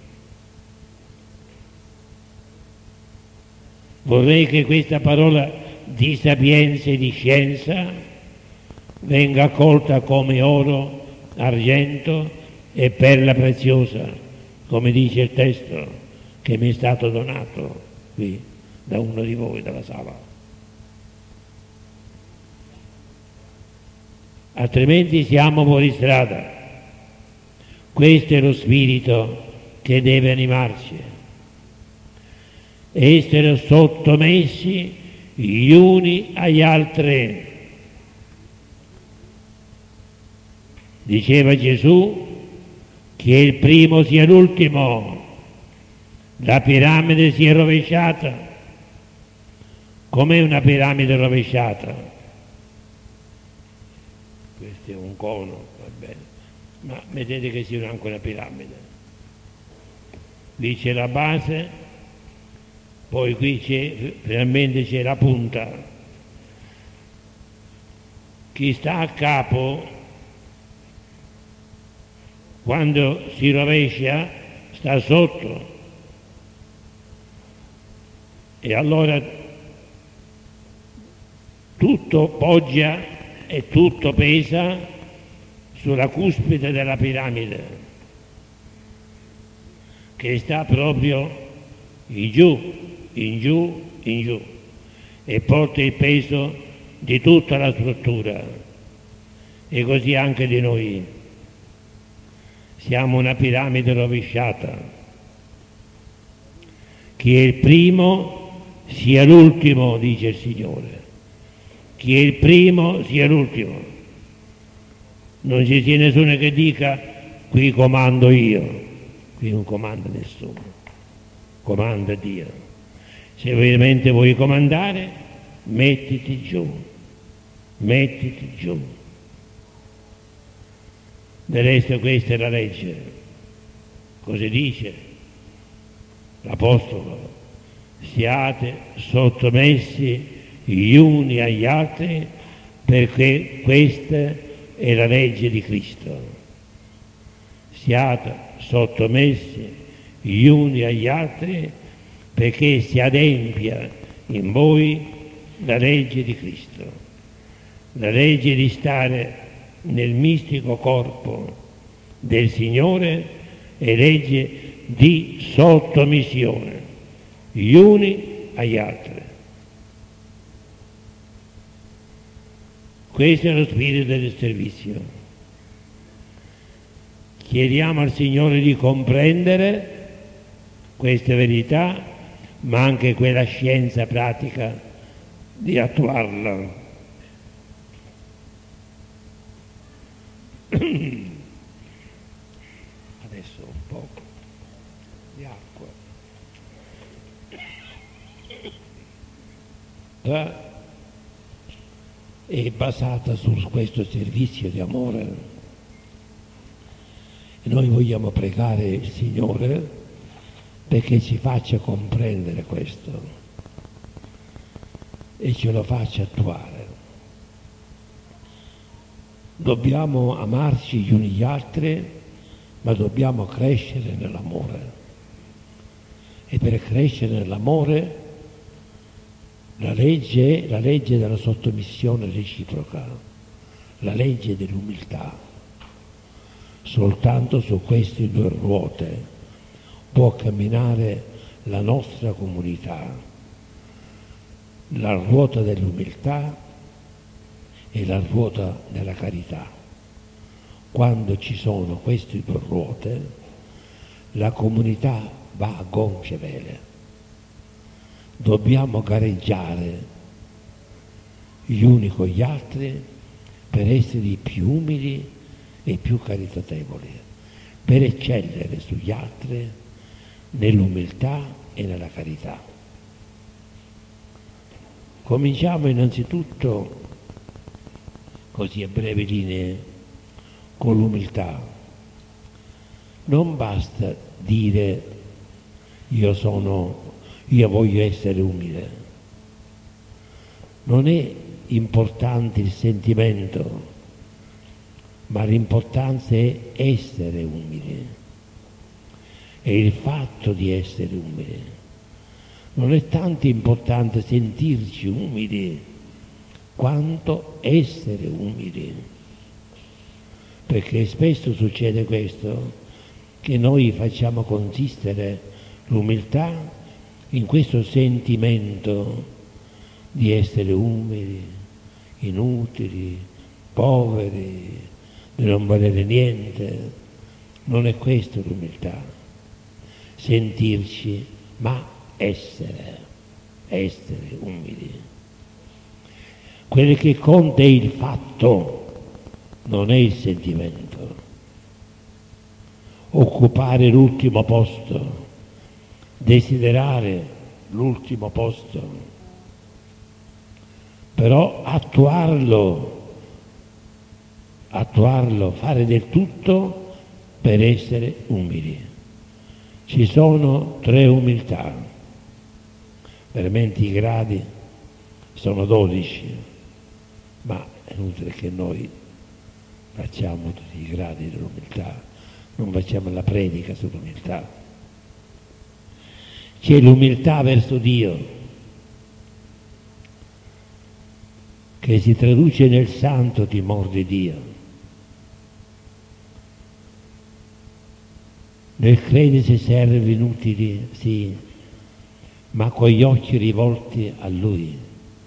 Vorrei che questa parola di sapienza e di scienza venga accolta come oro, argento e perla preziosa, come dice il testo che mi è stato donato qui da uno di voi, dalla sala. Altrimenti siamo fuori strada. Questo è lo spirito che deve animarci. Essere sottomessi gli uni agli altri. Diceva Gesù che il primo sia l'ultimo, la piramide sia rovesciata. Com'è una piramide rovesciata? Questo è un cono, va bene, ma vedete che sia anche una piramide. Lì c'è la base, poi qui c'è, realmente c'è la punta. Chi sta a capo, quando si rovescia, sta sotto. E allora tutto poggia e tutto pesa sulla cuspide della piramide, che sta proprio in giù, in giù, in giù. e porta il peso di tutta la struttura, e così anche di noi. Siamo una piramide rovesciata. Chi è il primo sia l'ultimo, dice il Signore. Chi è il primo sia l'ultimo. Non ci sia nessuno che dica qui comando io, qui non comanda nessuno, comanda Dio. Se veramente vuoi comandare, mettiti giù, mettiti giù. Del resto questa è la legge, così dice l'Apostolo: siate sottomessi gli uni agli altri, perché questa è la legge di Cristo. Siate sottomessi gli uni agli altri, perché si adempia in voi la legge di Cristo, la legge di stare nel mistico corpo del Signore è legge di sottomissione, gli uni agli altri. Questo è lo spirito del servizio. Chiediamo al Signore di comprendere queste verità, ma anche quella scienza pratica di attuarla. Adesso un po' di acqua. È basata su questo servizio di amore. E noi vogliamo pregare il Signore perché ci faccia comprendere questo e ce lo faccia attuare. Dobbiamo amarci gli uni gli altri, ma dobbiamo crescere nell'amore. E per crescere nell'amore la legge è la legge della sottomissione reciproca, la legge dell'umiltà. Soltanto su queste due ruote può camminare la nostra comunità, la ruota dell'umiltà e la ruota della carità. Quando ci sono queste due ruote, la comunità va a gonfie vele. Dobbiamo gareggiare gli uni con gli altri per essere più umili e più caritatevoli, per eccellere sugli altri nell'umiltà e nella carità. Cominciamo innanzitutto, così a brevi linee, con l'umiltà. Non basta dire io sono, io voglio essere umile. Non è importante il sentimento, ma l'importanza è essere umili. È il fatto di essere umili. Non è tanto importante sentirci umili quanto essere umili, perché spesso succede questo, che noi facciamo consistere l'umiltà in questo sentimento di essere umili, inutili, poveri, di non valere niente. Non è questo l'umiltà, sentirci, ma essere, essere umili. Quello che conta è il fatto, non è il sentimento. Occupare l'ultimo posto, desiderare l'ultimo posto, però attuarlo, attuarlo, fare del tutto per essere umili. Ci sono tre umiltà. Veramente i gradi sono dodici, ma è inutile che noi facciamo tutti i gradi dell'umiltà, non facciamo la predica sull'umiltà. C'è l'umiltà verso Dio, che si traduce nel santo timore di Dio, nel credersi servi inutili, sì, ma con gli occhi rivolti a Lui,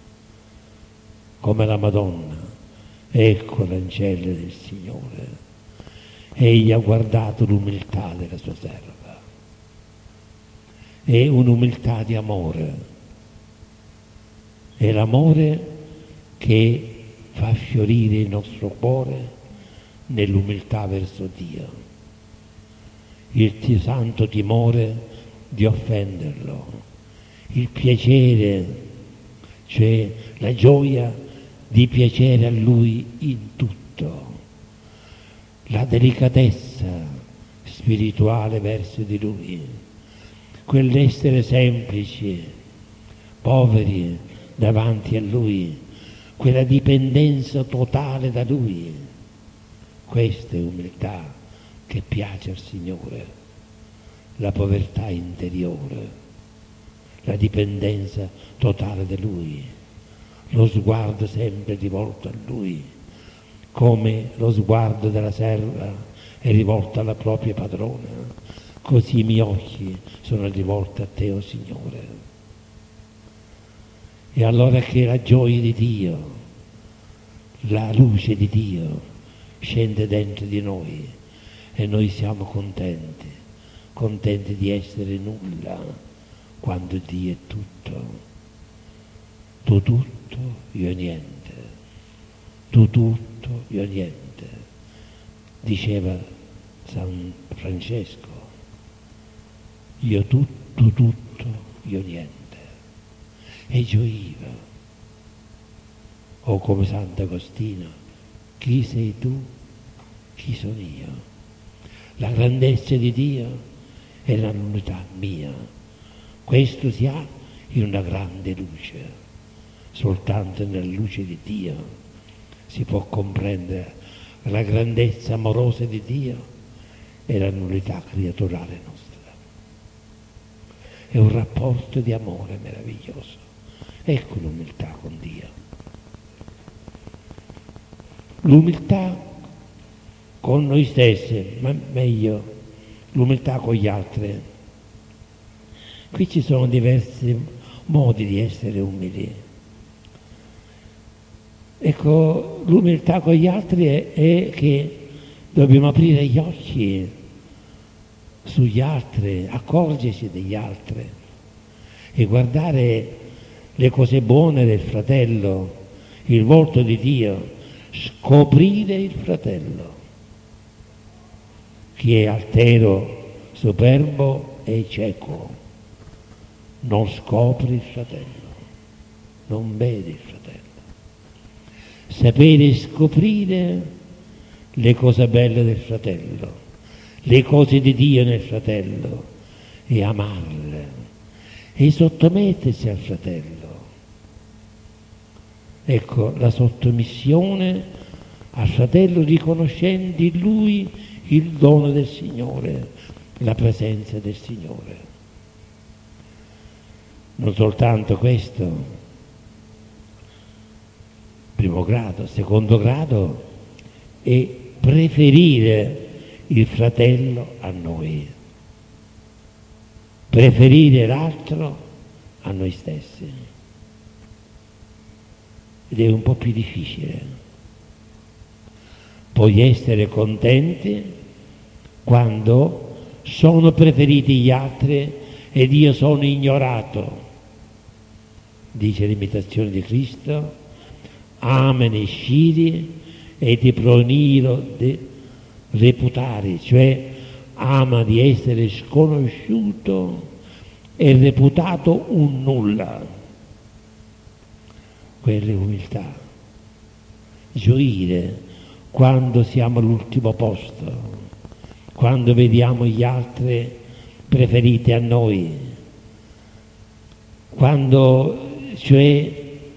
come la Madonna. Ecco l'ancella del Signore. Egli ha guardato l'umiltà della sua serva. È un'umiltà di amore. È l'amore che fa fiorire il nostro cuore nell'umiltà verso Dio. Il santo timore di offenderlo, il piacere, cioè la gioia di piacere a Lui in tutto, la delicatezza spirituale verso di Lui, quell'essere semplici, poveri davanti a Lui, quella dipendenza totale da Lui. Questa è umiltà che piace al Signore, la povertà interiore, la dipendenza totale da Lui, lo sguardo sempre rivolto a Lui, come lo sguardo della serva è rivolto alla propria padrona, così i miei occhi sono rivolti a Te, o Signore. E allora che la gioia di Dio, la luce di Dio scende dentro di noi e noi siamo contenti, contenti di essere nulla quando Dio è tutto. Tu tutto, io niente. Tu tutto, io niente. Diceva San Francesco. Io tutto, tutto, io niente. E gioiva. O come Sant'Agostino, chi sei tu? Chi sono io? La grandezza di Dio è la nullità mia. Questo si ha in una grande luce. Soltanto nella luce di Dio si può comprendere la grandezza amorosa di Dio e la nullità creaturale nostra. È un rapporto di amore meraviglioso. Ecco l'umiltà con Dio. L'umiltà con noi stessi, ma meglio l'umiltà con gli altri. Qui ci sono diversi modi di essere umili. Ecco, l'umiltà con gli altri è, è che dobbiamo aprire gli occhi sugli altri, accorgersi degli altri e guardare le cose buone del fratello, il volto di Dio, scoprire il fratello. Chi è altero, superbo e cieco non scopre il fratello, non vede il fratello. Sapere scoprire le cose belle del fratello, le cose di Dio nel fratello e amarle e sottomettersi al fratello. Ecco la sottomissione al fratello, riconoscendo in lui il dono del Signore, la presenza del Signore. Non soltanto questo, primo grado, secondo grado è preferire il fratello a noi, preferire l'altro a noi stessi. Ed è un po' più difficile. Puoi essere contenti quando sono preferiti gli altri ed io sono ignorato. Dice l'imitazione di Cristo: amene sciri e ti proniro de reputari, cioè ama di essere sconosciuto e reputato un nulla. Quella è umiltà. Gioire quando siamo all'ultimo posto, quando vediamo gli altri preferiti a noi, quando cioè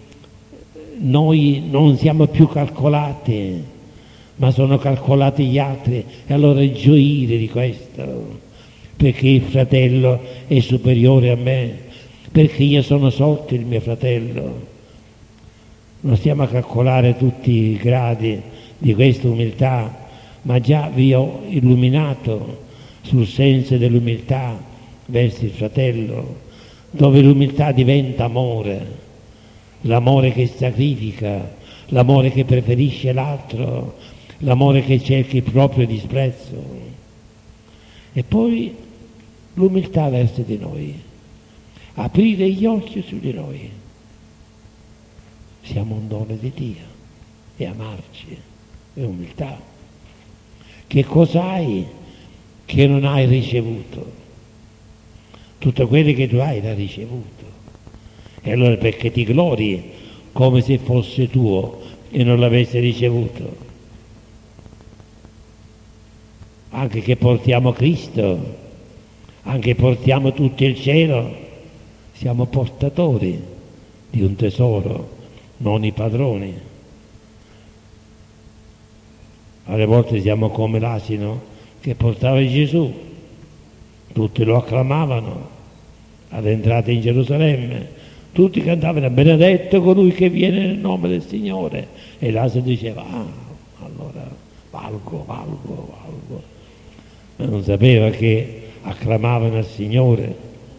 noi non siamo più calcolati, ma sono calcolati gli altri, e allora gioire di questo, perché il fratello è superiore a me, perché io sono sotto il mio fratello. Non stiamo a calcolare tutti i gradi di questa umiltà, ma già vi ho illuminato sul senso dell'umiltà verso il fratello, dove l'umiltà diventa amore, l'amore che sacrifica, l'amore che preferisce l'altro, l'amore che cerca il proprio disprezzo. E poi l'umiltà verso di noi, aprire gli occhi su di noi. Siamo un dono di Dio e amarci è umiltà. Che cosa hai che non hai ricevuto? Tutto quello che tu hai l'hai ricevuto. E allora perché ti glori come se fosse tuo e non l'avessi ricevuto? Anche che portiamo Cristo, anche portiamo tutto il cielo, siamo portatori di un tesoro, non i padroni. Alle volte siamo come l'asino che portava Gesù, tutti lo acclamavano all'entrata in Gerusalemme, tutti cantavano benedetto colui che viene nel nome del Signore, e l'asino diceva ah, allora valgo, valgo, valgo, ma non sapeva che acclamavano al Signore.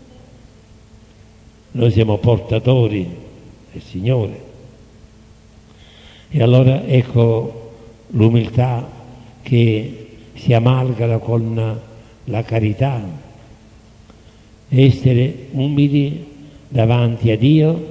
Noi siamo portatori del Signore. E allora ecco l'umiltà che si amalgama con la carità, essere umili davanti a Dio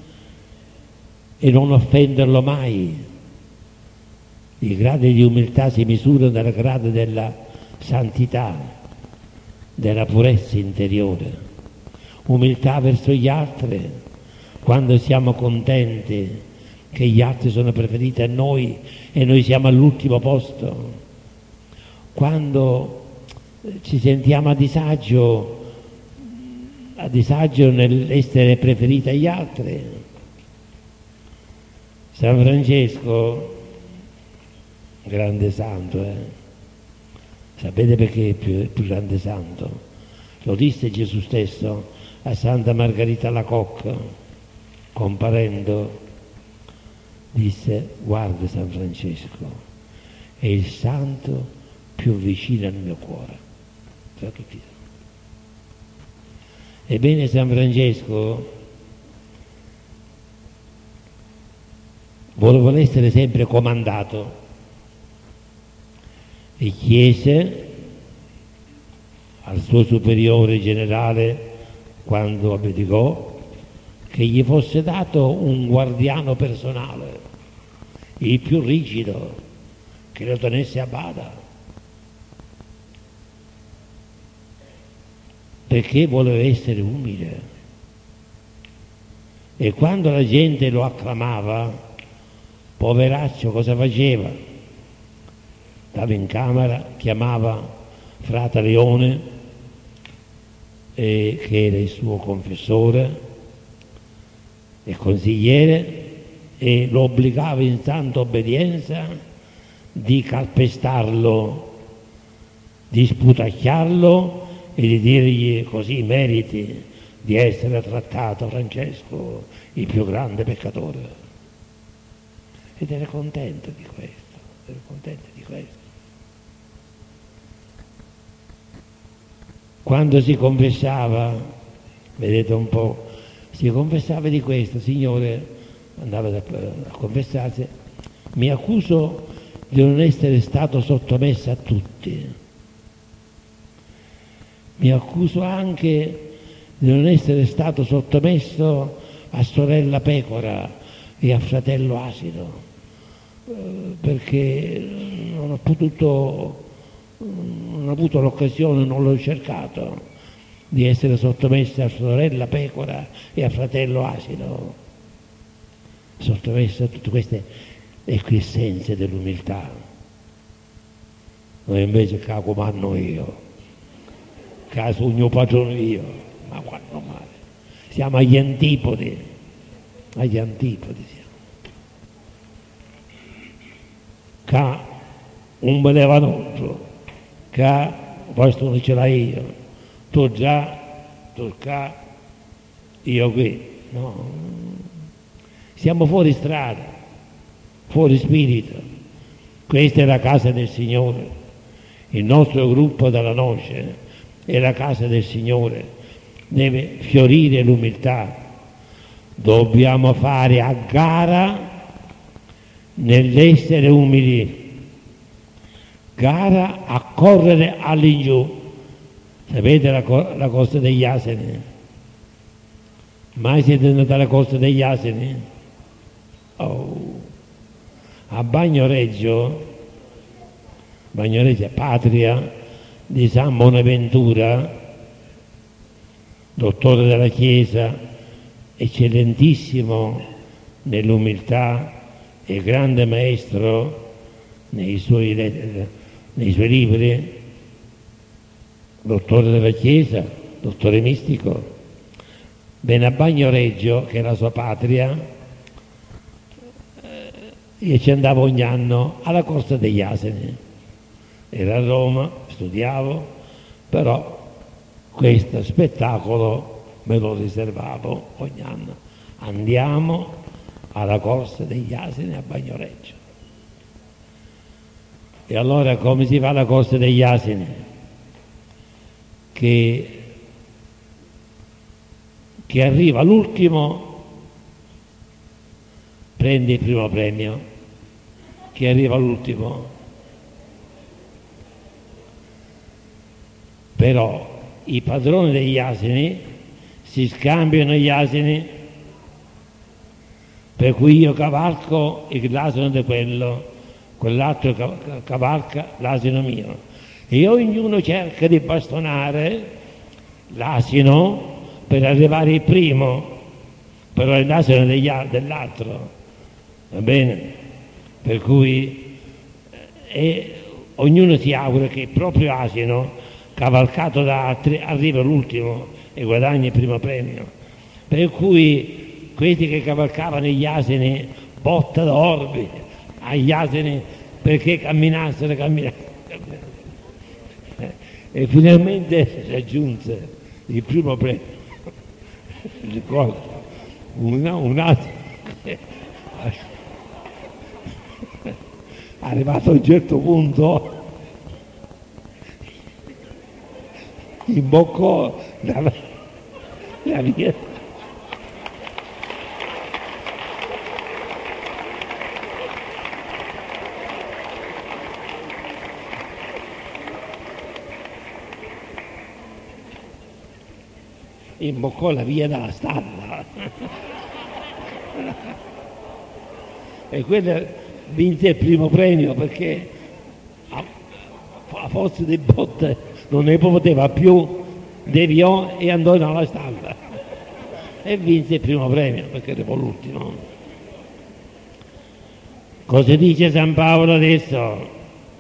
e non offenderlo mai. I gradi di umiltà si misurano dal grado della santità, della purezza interiore. Umiltà verso gli altri, quando siamo contenti che gli altri sono preferiti a noi e noi siamo all'ultimo posto, quando ci sentiamo a disagio, a disagio nell'essere preferiti agli altri. San Francesco, grande santo, eh? Sapete perché è più, più grande santo? Lo disse Gesù stesso a Santa Margherita Lacocca, comparendo, disse: guarda San Francesco, è il santo più vicino al mio cuore tra tutti. Ebbene, San Francesco vuole essere sempre comandato e chiese al suo superiore generale, quando abdicò, che gli fosse dato un guardiano personale, il più rigido, che lo tenesse a bada, perché voleva essere umile. E quando la gente lo acclamava, poveraccio, cosa faceva? Stava in camera, chiamava frate Leone, eh, che era il suo confessore e consigliere, e lo obbligava in santa obbedienza di calpestarlo, di sputacchiarlo e di dirgli: così meriti di essere trattato, Francesco, il più grande peccatore. Ed era contento di questo, era contento di questo. Quando si confessava, vedete un po', si confessava di questo: Signore, andava a confessarsi, mi accuso di non essere stato sottomesso a tutti, mi accuso anche di non essere stato sottomesso a sorella pecora e a fratello asino, perché non ho potuto, non ho avuto l'occasione, non l'ho cercato di essere sottomesso a sorella pecora e a fratello asino, sottomesso a tutte queste essenze dell'umiltà. Noi invece che comando io, che sogno padrone io, ma quando male, siamo agli antipodi, agli antipodi siamo. Che un benevanuto, che questo non ce l'hai io, tu già, tu qua, io qui, no. Siamo fuori strada, fuori spirito. Questa è la casa del Signore, il nostro gruppo della noce è la casa del Signore, deve fiorire l'umiltà, dobbiamo fare a gara nell'essere umili, gara a correre all'ingiù. Sapete la, co- la costa degli asini? Mai siete andati alla costa degli asini? Oh. A Bagnoregio, Bagnoregio è patria di San Bonaventura, dottore della Chiesa, eccellentissimo nell'umiltà e grande maestro nei suoi, nei suoi libri, dottore della Chiesa, dottore mistico. Bene, a Bagnoregio, che è la sua patria, io ci andavo ogni anno alla Costa degli Asini. Era a Roma, studiavo, però questo spettacolo me lo riservavo ogni anno. Andiamo alla Costa degli Asini a Bagnoregio. E allora come si fa alla Costa degli Asini? Che, che arriva l'ultimo, prende il primo premio, che arriva l'ultimo. Però i padroni degli asini si scambiano gli asini, per cui io cavalco l'asino di quello, quell'altro cavalca l'asino mio, e ognuno cerca di bastonare l'asino per arrivare il primo, però è l'asino degli, dell'altro, va bene? Per cui eh, ognuno si augura che il proprio asino cavalcato da altri arriva l'ultimo e guadagna il primo premio. Per cui questi che cavalcavano gli asini botta d'orbi agli asini perché camminassero, camminassero. E finalmente raggiunse il primo premio. Ricordo un, un asino arrivato a un certo punto imboccò la, la via imboccò la via della stalla e quella vinse il primo premio perché a, a forza di botte non ne poteva più, deviò e andò nella stalla e vinse il primo premio perché era l'ultimo. Cosa dice San Paolo adesso?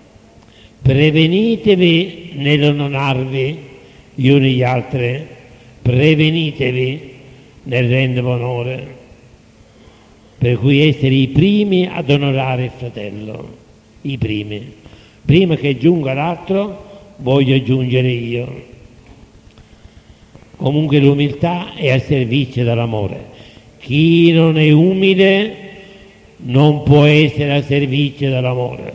Prevenitevi nell'onorarvi gli uni gli altri, prevenitevi nel rendere onore, per cui essere i primi ad onorare il fratello, i primi. Prima che giunga l'altro voglio aggiungere io. Comunque l'umiltà è al servizio dell'amore. Chi non è umile non può essere al servizio dell'amore.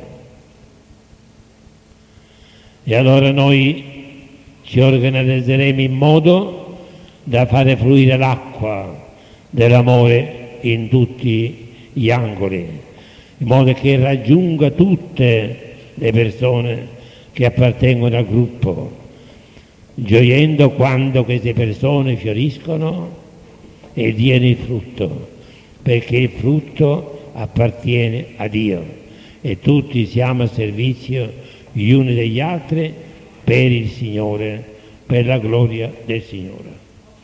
E allora noi ci organizzeremo in modo da fare fluire l'acqua dell'amore in tutti gli angoli, in modo che raggiunga tutte le persone che appartengono al gruppo, gioiendo quando queste persone fioriscono e diano il frutto, perché il frutto appartiene a Dio e tutti siamo a servizio gli uni degli altri per il Signore, per la gloria del Signore.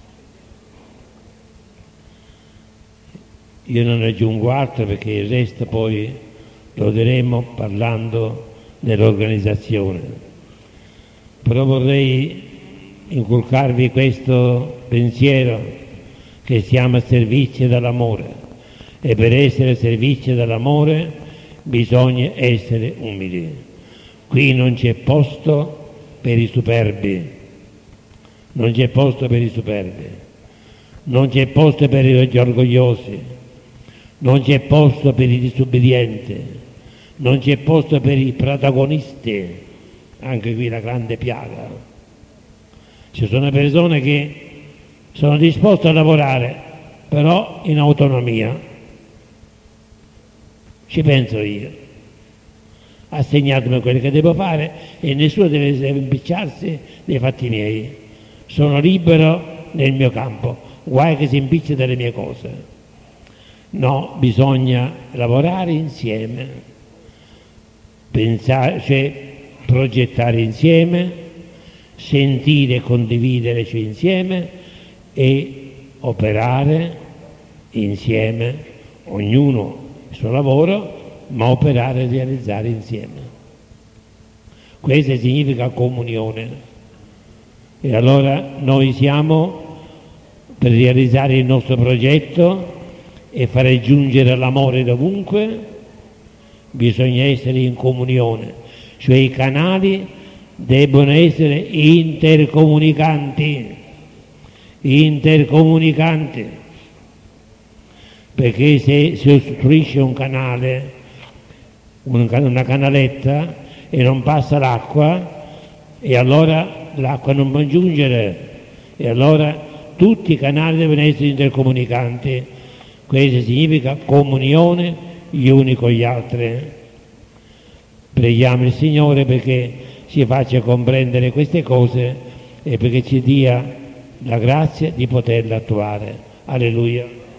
Io non aggiungo altro perché il resto poi lo diremo parlando dell'organizzazione. Però vorrei inculcarvi questo pensiero che siamo a servizio dell'amore e per essere a servizio dell'amore bisogna essere umili. Qui non c'è posto per i superbi, non c'è posto per i superbi, non c'è posto per gli orgogliosi, non c'è posto per i disobbedienti, non c'è posto per i protagonisti, anche qui la grande piaga. Ci sono persone che sono disposte a lavorare però in autonomia. Ci penso io, assegnatemi quello che devo fare e nessuno deve impicciarsi dei fatti miei. Sono libero nel mio campo, guai che si impiccia delle mie cose. No, bisogna lavorare insieme, pensare, cioè progettare insieme, sentire e condividere cioè insieme e operare insieme, ognuno il suo lavoro, ma operare e realizzare insieme. Questo significa comunione. E allora noi siamo per realizzare il nostro progetto e fare giungere l'amore dovunque, bisogna essere in comunione, cioè i canali debbono essere intercomunicanti, intercomunicanti, perché se si ostruisce un canale, una canaletta e non passa l'acqua, e allora l'acqua non può giungere, e allora tutti i canali devono essere intercomunicanti. Questo significa comunione gli uni con gli altri. Preghiamo il Signore perché ci faccia comprendere queste cose e perché ci dia la grazia di poterle attuare. Alleluia.